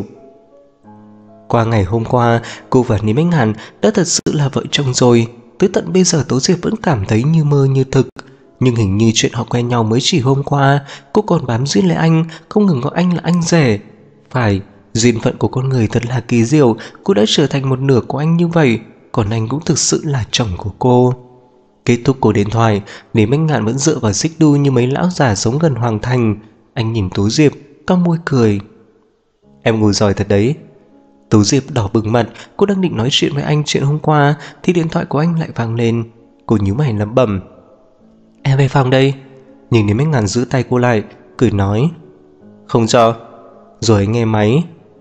Qua ngày hôm qua, cô và Lý Bách Ngạn đã thật sự là vợ chồng rồi. Tới tận bây giờ Tố Diệp vẫn cảm thấy như mơ như thực. Nhưng hình như chuyện họ quen nhau mới chỉ hôm qua. Cô còn bám duyên lấy anh, không ngừng gọi anh là anh rể. Phải, duyên phận của con người thật là kỳ diệu. Cô đã trở thành một nửa của anh như vậy, còn anh cũng thực sự là chồng của cô. Kết thúc cuộc điện thoại, Lý Bách Ngạn vẫn dựa vào xích đu như mấy lão già sống gần hoàng thành. Anh nhìn Tố Diệp, cong môi cười: Em ngủ giỏi thật đấy. Tố Diệp đỏ bừng mặt, cô đang định nói chuyện với anh chuyện hôm qua thì điện thoại của anh lại vang lên. Cô nhíu mày lẩm bẩm: Em về phòng đây. Nhưng Lý Bách Ngạn giữ tay cô lại, cười nói: Không cho. Rồi anh nghe máy: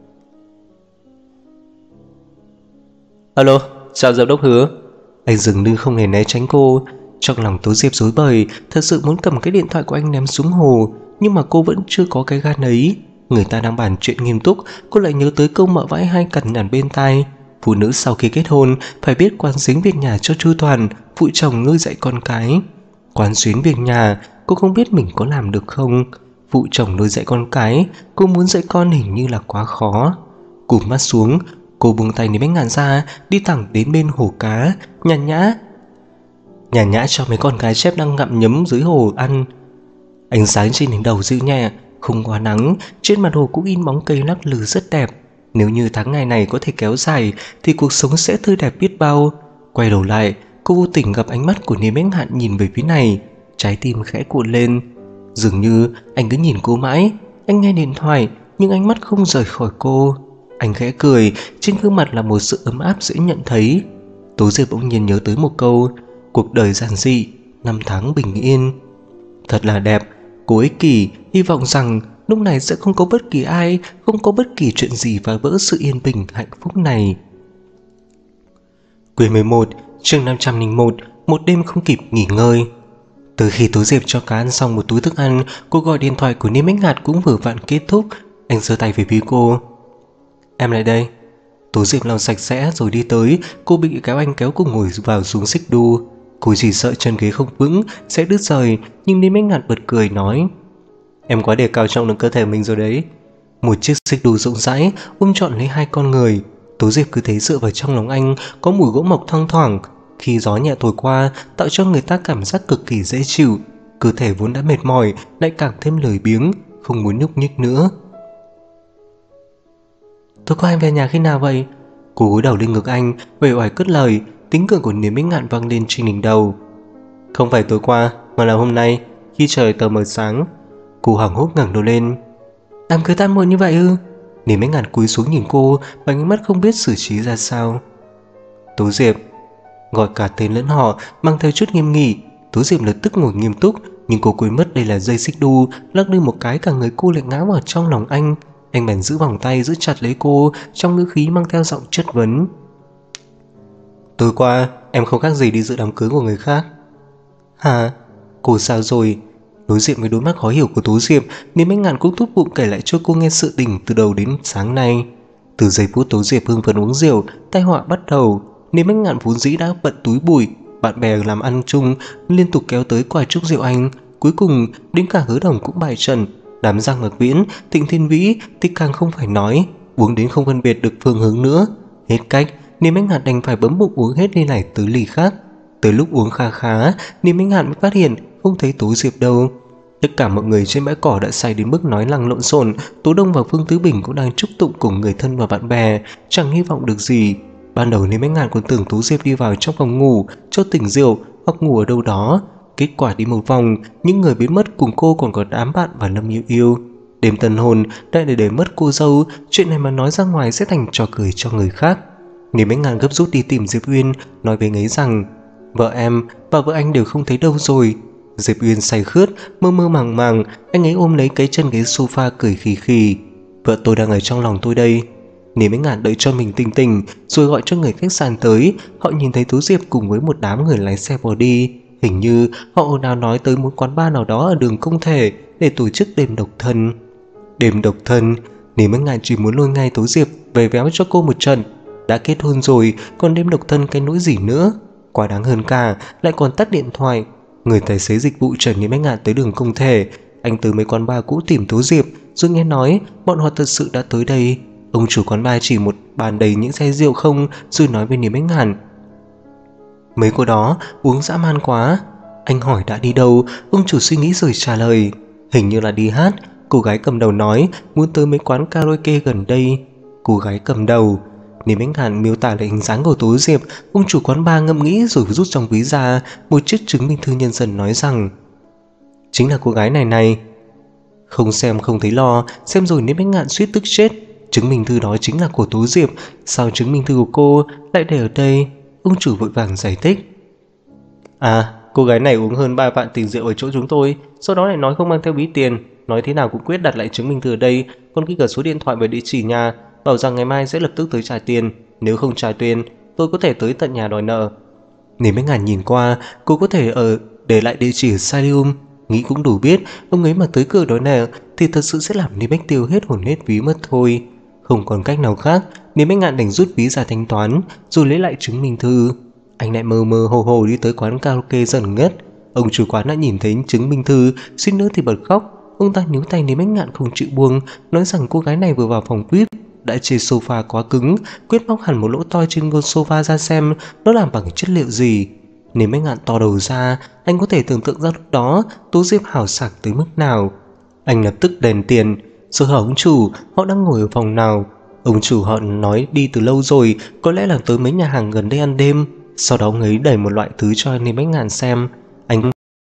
Alo, chào giám đốc Hứa. Anh dường như không hề né tránh cô. Trong lòng Tố Diệp rối bời, thật sự muốn cầm cái điện thoại của anh ném xuống hồ, nhưng mà cô vẫn chưa có cái gan ấy. Người ta đang bàn chuyện nghiêm túc, cô lại nhớ tới câu mợ vãi hai cằn nhằn bên tai: phụ nữ sau khi kết hôn phải biết quán xuyến việc nhà cho chu toàn, phụ chồng nuôi dạy con cái. Quán xuyến việc nhà, cô không biết mình có làm được không. Phụ chồng nuôi dạy con cái, cô muốn dạy con hình như là quá khó. Cụp mắt xuống, cô buông tay Lý Bách Ngạn ra, đi thẳng đến bên hồ cá, nhàn nhã cho mấy con cá chép đang ngậm nhấm dưới hồ ăn. Ánh sáng trên đỉnh đầu dịu nhẹ, không quá nắng, trên mặt hồ cũng in bóng cây lắc lư rất đẹp. Nếu như tháng ngày này có thể kéo dài thì cuộc sống sẽ tươi đẹp biết bao. Quay đầu lại, cô vô tình gặp ánh mắt của Lý Bách Ngạn nhìn về phía này, trái tim khẽ cuộn lên. Dường như anh cứ nhìn cô mãi. Anh nghe điện thoại nhưng ánh mắt không rời khỏi cô. Anh khẽ cười, trên gương mặt là một sự ấm áp dễ nhận thấy. Tố Diệp bỗng nhiên nhớ tới một câu: cuộc đời giản dị, năm tháng bình yên. Thật là đẹp. Cô ích kỷ, hy vọng rằng lúc này sẽ không có bất kỳ ai, không có bất kỳ chuyện gì phá vỡ sự yên bình hạnh phúc này. Quyển 11, chương 501, một đêm không kịp nghỉ ngơi. Từ khi Tố Diệp cho cá ăn xong một túi thức ăn, cuộc gọi điện thoại của Niêm Bách Ngạn cũng vừa vặn kết thúc. Anh giơ tay về phía cô: Em lại đây. Tố Diệp lau sạch sẽ rồi đi tới. Cô bị kéo anh kéo cùng ngồi vào xuống xích đu. Cô chỉ sợ chân ghế không vững sẽ đứt rời, nhưng Niêm Bách Ngạn bật cười nói: Em quá đề cao trọng lượng cơ thể mình rồi đấy. Một chiếc xích đu rộng rãi trọn lấy hai con người. Tố Diệp cứ thế dựa vào trong lòng anh, có mùi gỗ mộc thoang thoảng. Khi gió nhẹ thổi qua, tạo cho người ta cảm giác cực kỳ dễ chịu. Cơ thể vốn đã mệt mỏi lại càng thêm lười biếng, không muốn nhúc nhích nữa. Tối qua anh về nhà khi nào vậy? Cô gối đầu lên ngực anh, uể oải cất lời. Tiếng cười của Niềm Bách Ngạn vang lên trên đỉnh đầu. Không phải tối qua, mà là hôm nay, khi trời tờ mờ sáng. Cô hoảng hốt ngẩng đầu lên. Đám cưới tan muộn như vậy ư? Niềm Ánh Ngạn cúi xuống nhìn cô bằng ánh mắt không biết xử trí ra sao. Tố Diệp, gọi cả tên lẫn họ mang theo chút nghiêm nghị. Tố Diệp lập tức ngồi nghiêm túc, nhưng cô quên mất đây là dây xích đu, lắc lư một cái cả người cô lại ngã vào trong lòng anh. Anh bèn giữ vòng tay giữ chặt lấy cô, trong ngữ khí mang theo giọng chất vấn. Tối qua em không khác gì đi dự đám cưới của người khác. Hả? Cô sao rồi? Đối diện với đôi mắt khó hiểu của Tố Diệp, Niềm Ánh Ngạn cũng thúc bụng kể lại cho cô nghe sự tình từ đầu đến sáng nay. Từ giây phút Tố Diệp hưng phấn uống rượu, tai họa bắt đầu. Niềm Ánh Ngạn vốn dĩ đã bận túi bụi, bạn bè làm ăn chung liên tục kéo tới quà chúc rượu anh. Cuối cùng đến cả Hứa Đồng cũng bại trận. Đám Giang Ngọc Viễn, Thịnh Thiên Vĩ thì càng không phải nói, uống đến không phân biệt được phương hướng nữa. Hết cách, Niềm Ánh Ngạn đành phải bấm bụng uống hết ly này tới ly khác. Tới lúc uống khá khá, Niềm Ánh Ngạn mới phát hiện không thấy Tố Diệp đâu. Tất cả mọi người trên bãi cỏ đã say đến mức nói năng lộn xộn. Tố Đông và Phương Tứ Bình cũng đang chúc tụng cùng người thân và bạn bè, chẳng hy vọng được gì. Ban đầu Niềm Ánh Ngạn còn tưởng Tố Diệp đi vào trong phòng ngủ cho tỉnh rượu hoặc ngủ ở đâu đó. Kết quả đi một vòng, những người biến mất cùng cô còn có đám bạn và Lâm Yêu Yêu. Đêm tân hôn lại để mất cô dâu, chuyện này mà nói ra ngoài sẽ thành trò cười cho người khác. Niềm Ánh Ngạn gấp rút đi tìm Diệp Uyên, nói với ấy rằng vợ em và vợ anh đều không thấy đâu rồi. Diệp Uyên say khướt, mơ mơ màng màng, anh ấy ôm lấy cái chân ghế sofa cười khì khì. Vợ tôi đang ở trong lòng tôi đây. Niềm Ánh Ngạn đợi cho mình tỉnh tỉnh rồi gọi cho người khách sạn tới. Họ nhìn thấy Tố Diệp cùng với một đám người lái xe bỏ đi. Hình như họ ồn ào nói tới một quán bar nào đó ở đường Công Thể để tổ chức đêm độc thân. Đêm độc thân, Niềm Ánh Ngạn chỉ muốn lôi ngay Tố Diệp về véo cho cô một trận. Đã kết hôn rồi, còn đêm độc thân cái nỗi gì nữa. Quá đáng hơn cả, lại còn tắt điện thoại. Người tài xế dịch vụ chở Niềm Ánh Ngạn tới đường Công Thể. Anh từ mấy quán bar cũ tìm Tố Diệp, rồi nghe nói bọn họ thật sự đã tới đây. Ông chủ quán bar chỉ một bàn đầy những chai rượu không, rồi nói với Niềm Ánh Ngạn: mấy cô đó uống dã man quá. Anh hỏi đã đi đâu, ông chủ suy nghĩ rồi trả lời: hình như là đi hát. Cô gái cầm đầu nói muốn tới mấy quán karaoke gần đây. Cô gái cầm đầu. Niềm Ánh Ngạn miêu tả lại hình dáng của Tố Diệp. Ông chủ quán bar ngẫm nghĩ rồi rút trong ví ra một chiếc chứng minh thư nhân dân, nói rằng chính là cô gái này này. Không xem không thấy lo, xem rồi Niềm Ánh Ngạn suýt tức chết. Chứng minh thư đó chính là của Tố Diệp, sao chứng minh thư của cô lại để ở đây? Ông chủ vội vàng giải thích: à, cô gái này uống hơn 3 vạn tiền rượu ở chỗ chúng tôi, sau đó lại nói không mang theo ví tiền, nói thế nào cũng quyết đặt lại chứng minh thư ở đây, còn ghi cả số điện thoại và địa chỉ nhà, bảo rằng ngày mai sẽ lập tức tới trả tiền, nếu không trả tiền tôi có thể tới tận nhà đòi nợ. Niềm Ánh Ngạn nhìn qua, cô có thể để lại địa chỉ ở Stadium, nghĩ cũng đủ biết ông ấy mà tới cửa đòi nợ thì thật sự sẽ làm Niềm Ánh Tiêu hết hồn hết ví mất thôi. Không còn cách nào khác, Niềm Ánh Ngạn đành rút ví ra thanh toán rồi lấy lại chứng minh thư. Anh lại mơ mơ hồ hồ đi tới quán karaoke gần nhất. Ông chủ quán đã nhìn thấy chứng minh thư, suýt nữa thì bật khóc. Ông ta níu tay Niềm Ánh Ngạn không chịu buông, nói rằng cô gái này vừa vào phòng VIP đã chê sofa quá cứng, quyết móc hẳn một lỗ to trên gôn sofa ra xem nó làm bằng chất liệu gì. Niềm Ánh Ngạn to đầu ra, anh có thể tưởng tượng ra lúc đó Tố Diệp hào sảng tới mức nào. Anh lập tức đèn tiền rồi hỏi ông chủ họ đang ngồi ở phòng nào. Ông chủ họ nói đi từ lâu rồi, có lẽ là tới mấy nhà hàng gần đây ăn đêm. Sau đó ông ấy đẩy một loại thứ cho Niềm Ánh Ngạn xem. Anh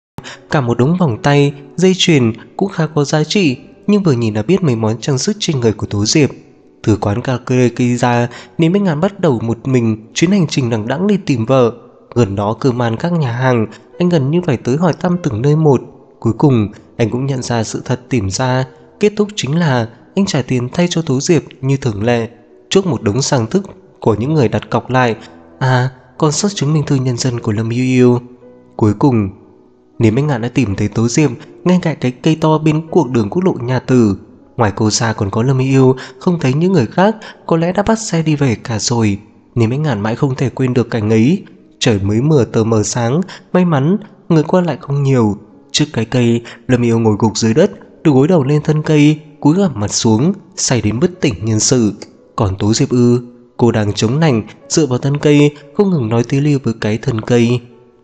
cả một đống vòng tay, dây chuyền cũng khá có giá trị, nhưng vừa nhìn đã biết mấy món trang sức trên người của Tố Diệp. Từ quán karaoke ra, Niềm Ánh Ngạn bắt đầu một mình chuyến hành trình đằng đẵng đi tìm vợ. Gần đó cơm ăn các nhà hàng, anh gần như phải tới hỏi thăm từng nơi một. Cuối cùng anh cũng nhận ra sự thật tìm ra. Kết thúc chính là anh trả tiền thay cho Tố Diệp như thường lệ, trước một đống sang thức của những người đặt cọc lại. À, còn sót chứng minh thư nhân dân của Lâm Yêu Yêu. Cuối cùng Niềm Ánh Ngạn đã tìm thấy Tố Diệp ngay cạnh cái cây to bên cuộc đường quốc lộ nhà Tử. Ngoài cô ra còn có Lâm Yêu Yêu, không thấy những người khác, có lẽ đã bắt xe đi về cả rồi. Niềm Ánh Ngạn mãi không thể quên được cảnh ấy. Trời mới tờ mờ sáng, may mắn người qua lại không nhiều. Trước cái cây, Lâm Yêu ngồi gục dưới đất, đưa gối đầu lên thân cây, cúi gằm mặt xuống, say đến bất tỉnh nhân sự. Còn Tố Diệp cô đang chống nạnh dựa vào thân cây, không ngừng nói tí liêu với cái thân cây.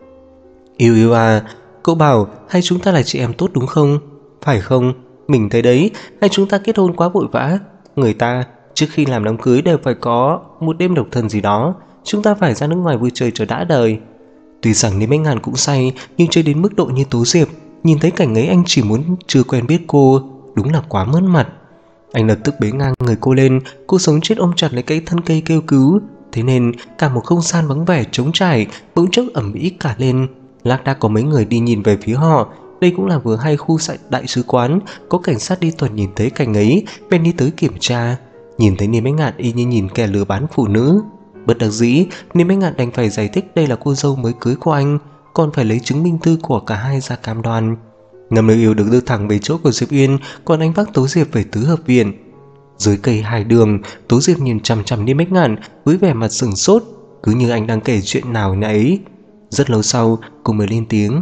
Yêu yêu à, cậu bảo hai chúng ta là chị em tốt đúng không? Phải không? Mình thấy đấy, hai chúng ta kết hôn quá vội vã. Người ta trước khi làm đám cưới đều phải có một đêm độc thân gì đó. Chúng ta phải ra nước ngoài vui chơi cho đã đời. Tuy rằng Niềm Ánh Ngạn cũng say, nhưng chơi đến mức độ như Tố Diệp Nhìn thấy cảnh ấy anh chỉ muốn chưa quen biết cô, đúng là quá mất mặt. Anh lập tức bế ngang người cô lên, cô sống chết ôm chặt lấy cái thân cây kêu cứu. Thế nên cả một không gian vắng vẻ trống trải bỗng chốc ầm ĩ cả lên. Lác đác có mấy người đi nhìn về phía họ. Đây cũng là vừa hay khu đại sứ quán, có cảnh sát đi tuần nhìn thấy cảnh ấy bèn đi tới kiểm tra. Nhìn thấy Niêm Ánh Ngạn y như nhìn kẻ lừa bán phụ nữ. Bất đắc dĩ, Niêm Ánh Ngạn đành phải giải thích đây là cô dâu mới cưới của anh, còn phải lấy chứng minh thư của cả hai ra cam đoan. Ngầm Nữ Yêu được đưa thẳng về chỗ của Diệp Uyên, còn anh vác Tố Diệp về tứ hợp viện. Dưới cây hai đường, Tố Diệp nhìn chằm chằm Niêm Ánh Ngạn với vẻ mặt sửng sốt, cứ như anh đang kể chuyện nào nấy. Rất lâu sau, cô mới lên tiếng.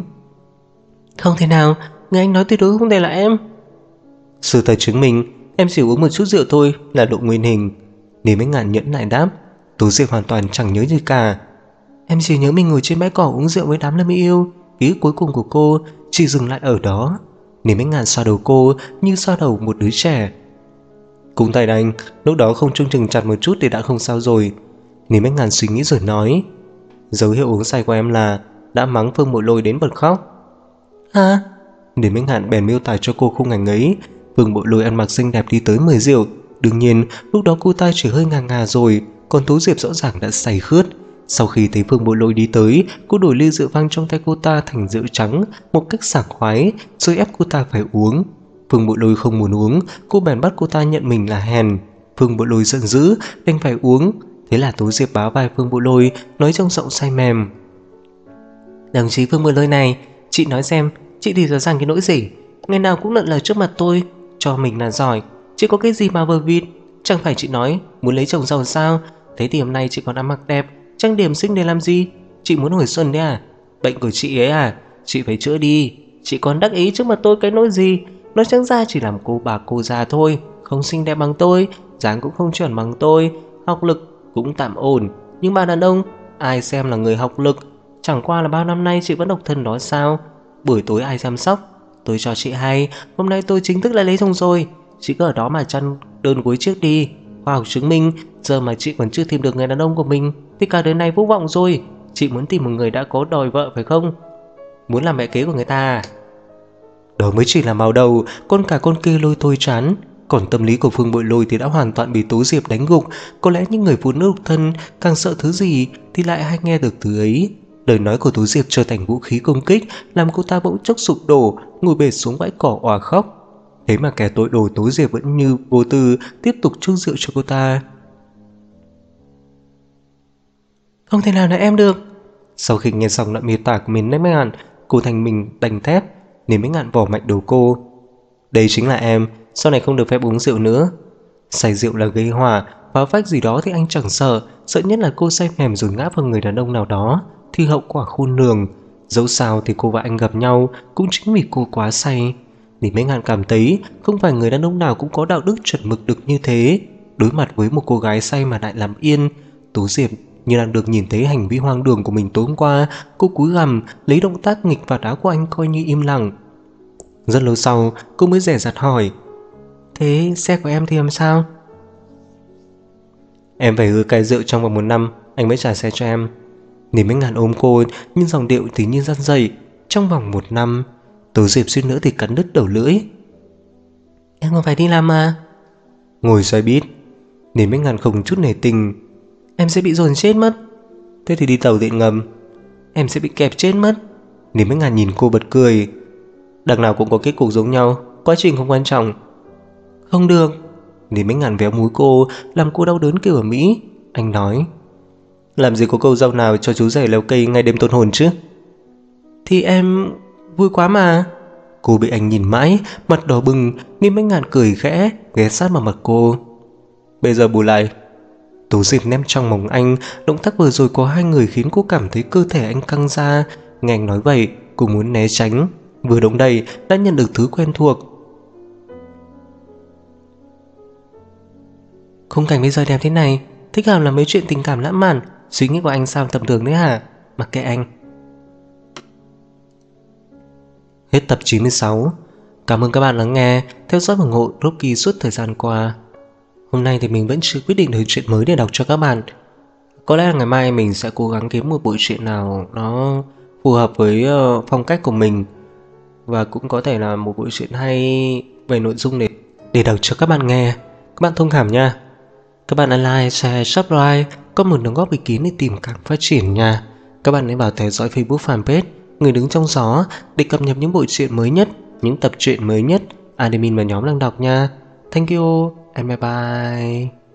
Không thể nào, người anh nói tuyệt đối không thể là em. Sự thật chứng minh, em chỉ uống một chút rượu thôi là độ nguyên hình. Niêm Ánh Ngạn nhẫn lại đáp. Tố Diệp hoàn toàn chẳng nhớ gì cả. Em chỉ nhớ mình ngồi trên bãi cỏ uống rượu với đám Lâm Yêu. Ký ức cuối cùng của cô chỉ dừng lại ở đó. Niêm Ánh Ngạn xoa đầu cô như xoa đầu một đứa trẻ. Cũng tại anh, lúc đó không trông chừng chặt một chút thì đã không sao rồi. Niêm Ánh Ngạn suy nghĩ rồi nói. Dấu hiệu uống say của em là đã mắng Phương Mộ Lôi đến bật khóc. Hả? Niêm Ánh Ngạn bèn miêu tả cho cô khung cảnh ấy. Phương Mộ Lôi ăn mặc xinh đẹp đi tới mời rượu. Đương nhiên lúc đó cô ta chỉ hơi ngà ngà rồi, còn Tố Diệp rõ ràng đã say khướt. Sau khi thấy Phương Mộ Lôi đi tới, cô đổi ly rượu vang trong tay cô ta thành rượu trắng một cách sảng khoái, rồi ép cô ta phải uống. Phương Mộ Lôi không muốn uống, cô bèn bắt cô ta nhận mình là hèn. Phương Mộ Lôi giận dữ, đành phải uống. Thế là Tố Diệp bá vai Phương Mộ Lôi, nói trong giọng say mềm. Đồng chí Phương Mộ Lôi này, chị nói xem, chị thì rõ ràng cái nỗi gì? Ngày nào cũng lận lời trước mặt tôi, cho mình là giỏi. Chị có cái gì mà vờ vịt? Chẳng phải chị nói muốn lấy chồng giàu sao? Thế thì hôm nay chị còn ăn mặc đẹp, trang điểm xinh để làm gì? Chị muốn hồi xuân đấy à? Bệnh của chị ấy à? Chị phải chữa đi. Chị còn đắc ý trước mặt tôi cái nỗi gì? Nói trắng ra chỉ làm cô bà cô già thôi, không xinh đẹp bằng tôi, dáng cũng không chuẩn bằng tôi, học lực cũng tạm ổn. Nhưng bà đàn ông, ai xem là người học lực? Chẳng qua là bao năm nay chị vẫn độc thân đó sao? Buổi tối ai chăm sóc? Tôi cho chị hay, hôm nay tôi chính thức lại lấy chồng rồi. Chị cứ ở đó mà chăn đơn gối trước đi. Khoa học chứng minh, giờ mà chị còn chưa tìm được người đàn ông của mình thì cả đời này vô vọng rồi. Chị muốn tìm một người đã có đòi vợ phải không? Muốn làm mẹ kế của người ta à? Đó mới chỉ là màu đầu, còn cả con kia Lôi thôi chán. Còn tâm lý của Phương Bội Lôi thì đã hoàn toàn bị Tố Diệp đánh gục. Có lẽ những người phụ nữ độc thân càng sợ thứ gì thì lại hay nghe được thứ ấy. Lời nói của Tố Diệp trở thành vũ khí công kích, làm cô ta bỗng chốc sụp đổ, ngồi bệt xuống bãi cỏ òa khóc. Thế mà kẻ tội đồ Tố Diệp vẫn như vô tư tiếp tục chuốc rượu cho cô ta. Không thể nào là em được. Sau khi nghe xong đoạn miêu tả của Niêm Ánh Ngạn, cô thành mình đành thép. Niêm Ánh Ngạn vỏ mạnh đầu cô. Đây chính là em, sau này không được phép uống rượu nữa. Say rượu là gây hỏa, phá phách gì đó thì anh chẳng sợ. Sợ nhất là cô say mềm rồi ngã vào người đàn ông nào đó thì hậu quả khôn lường. Dẫu sao thì cô và anh gặp nhau cũng chính vì cô quá say. Niêm Ánh Ngạn cảm thấy không phải người đàn ông nào cũng có đạo đức chuẩn mực được như thế. Đối mặt với một cô gái say mà lại làm yên, Tố Diệp như đang được nhìn thấy hành vi hoang đường của mình tối hôm qua. Cô cúi gằm lấy động tác nghịch và đá của anh coi như im lặng. Rất lâu sau cô mới dè dặt hỏi. Thế xe của em thì làm sao? Em phải hứa cai rượu trong vòng 1 năm anh mới trả xe cho em. Niêm Ánh Ngạn ôm cô, nhưng dòng điệu thì như răn dậy. Trong vòng 1 năm. Tố Diệp suýt nữa thì cắn đứt đầu lưỡi. Em còn phải đi làm mà. Ngồi xoay bít. Niêm Ánh Ngạn không chút nể tình. Em sẽ bị dồn chết mất. Thế thì đi tàu điện ngầm. Em sẽ bị kẹp chết mất. Niêm Ánh Ngạn nhìn cô bật cười. Đằng nào cũng có kết cục giống nhau, quá trình không quan trọng. Không được. Niêm Ánh Ngạn véo múi cô, làm cô đau đớn kêu ở Mỹ. Anh nói. Làm gì có câu dâu nào cho chú rể leo cây ngay đêm tôn hồn chứ? Thì em vui quá mà. Cô bị anh nhìn mãi, mặt đỏ bừng. Niêm Ánh Ngạn cười khẽ, ghé sát vào mặt cô. Bây giờ bù lại. Tố Diệp ném trong mỏng anh. Động tác vừa rồi của hai người khiến cô cảm thấy cơ thể anh căng ra. Nghe anh nói vậy, cô muốn né tránh. Vừa động đậy đã nhận được thứ quen thuộc. Khung cảnh bây giờ đẹp thế này, thích hợp là mấy chuyện tình cảm lãng mạn. Suy nghĩ của anh sao tầm thường đấy hả? Mặc kệ anh. Hết tập 96. Cảm ơn các bạn lắng nghe, theo dõi và ủng hộ Rocky suốt thời gian qua. Hôm nay thì mình vẫn chưa quyết định được chuyện mới để đọc cho các bạn. Có lẽ là ngày mai mình sẽ cố gắng kiếm một bộ truyện nào nó phù hợp với phong cách của mình. và cũng có thể là một bộ truyện hay về nội dung để đọc cho các bạn nghe. Các bạn thông cảm nha. Các bạn like, share, subscribe, có một đóng góp ý kiến để tìm càng phát triển nha. Các bạn hãy vào theo dõi Facebook fanpage Người Đứng Trong Gió để cập nhật những bộ truyện mới nhất, những tập truyện mới nhất admin và nhóm đang đọc nha. Thank you and bye bye.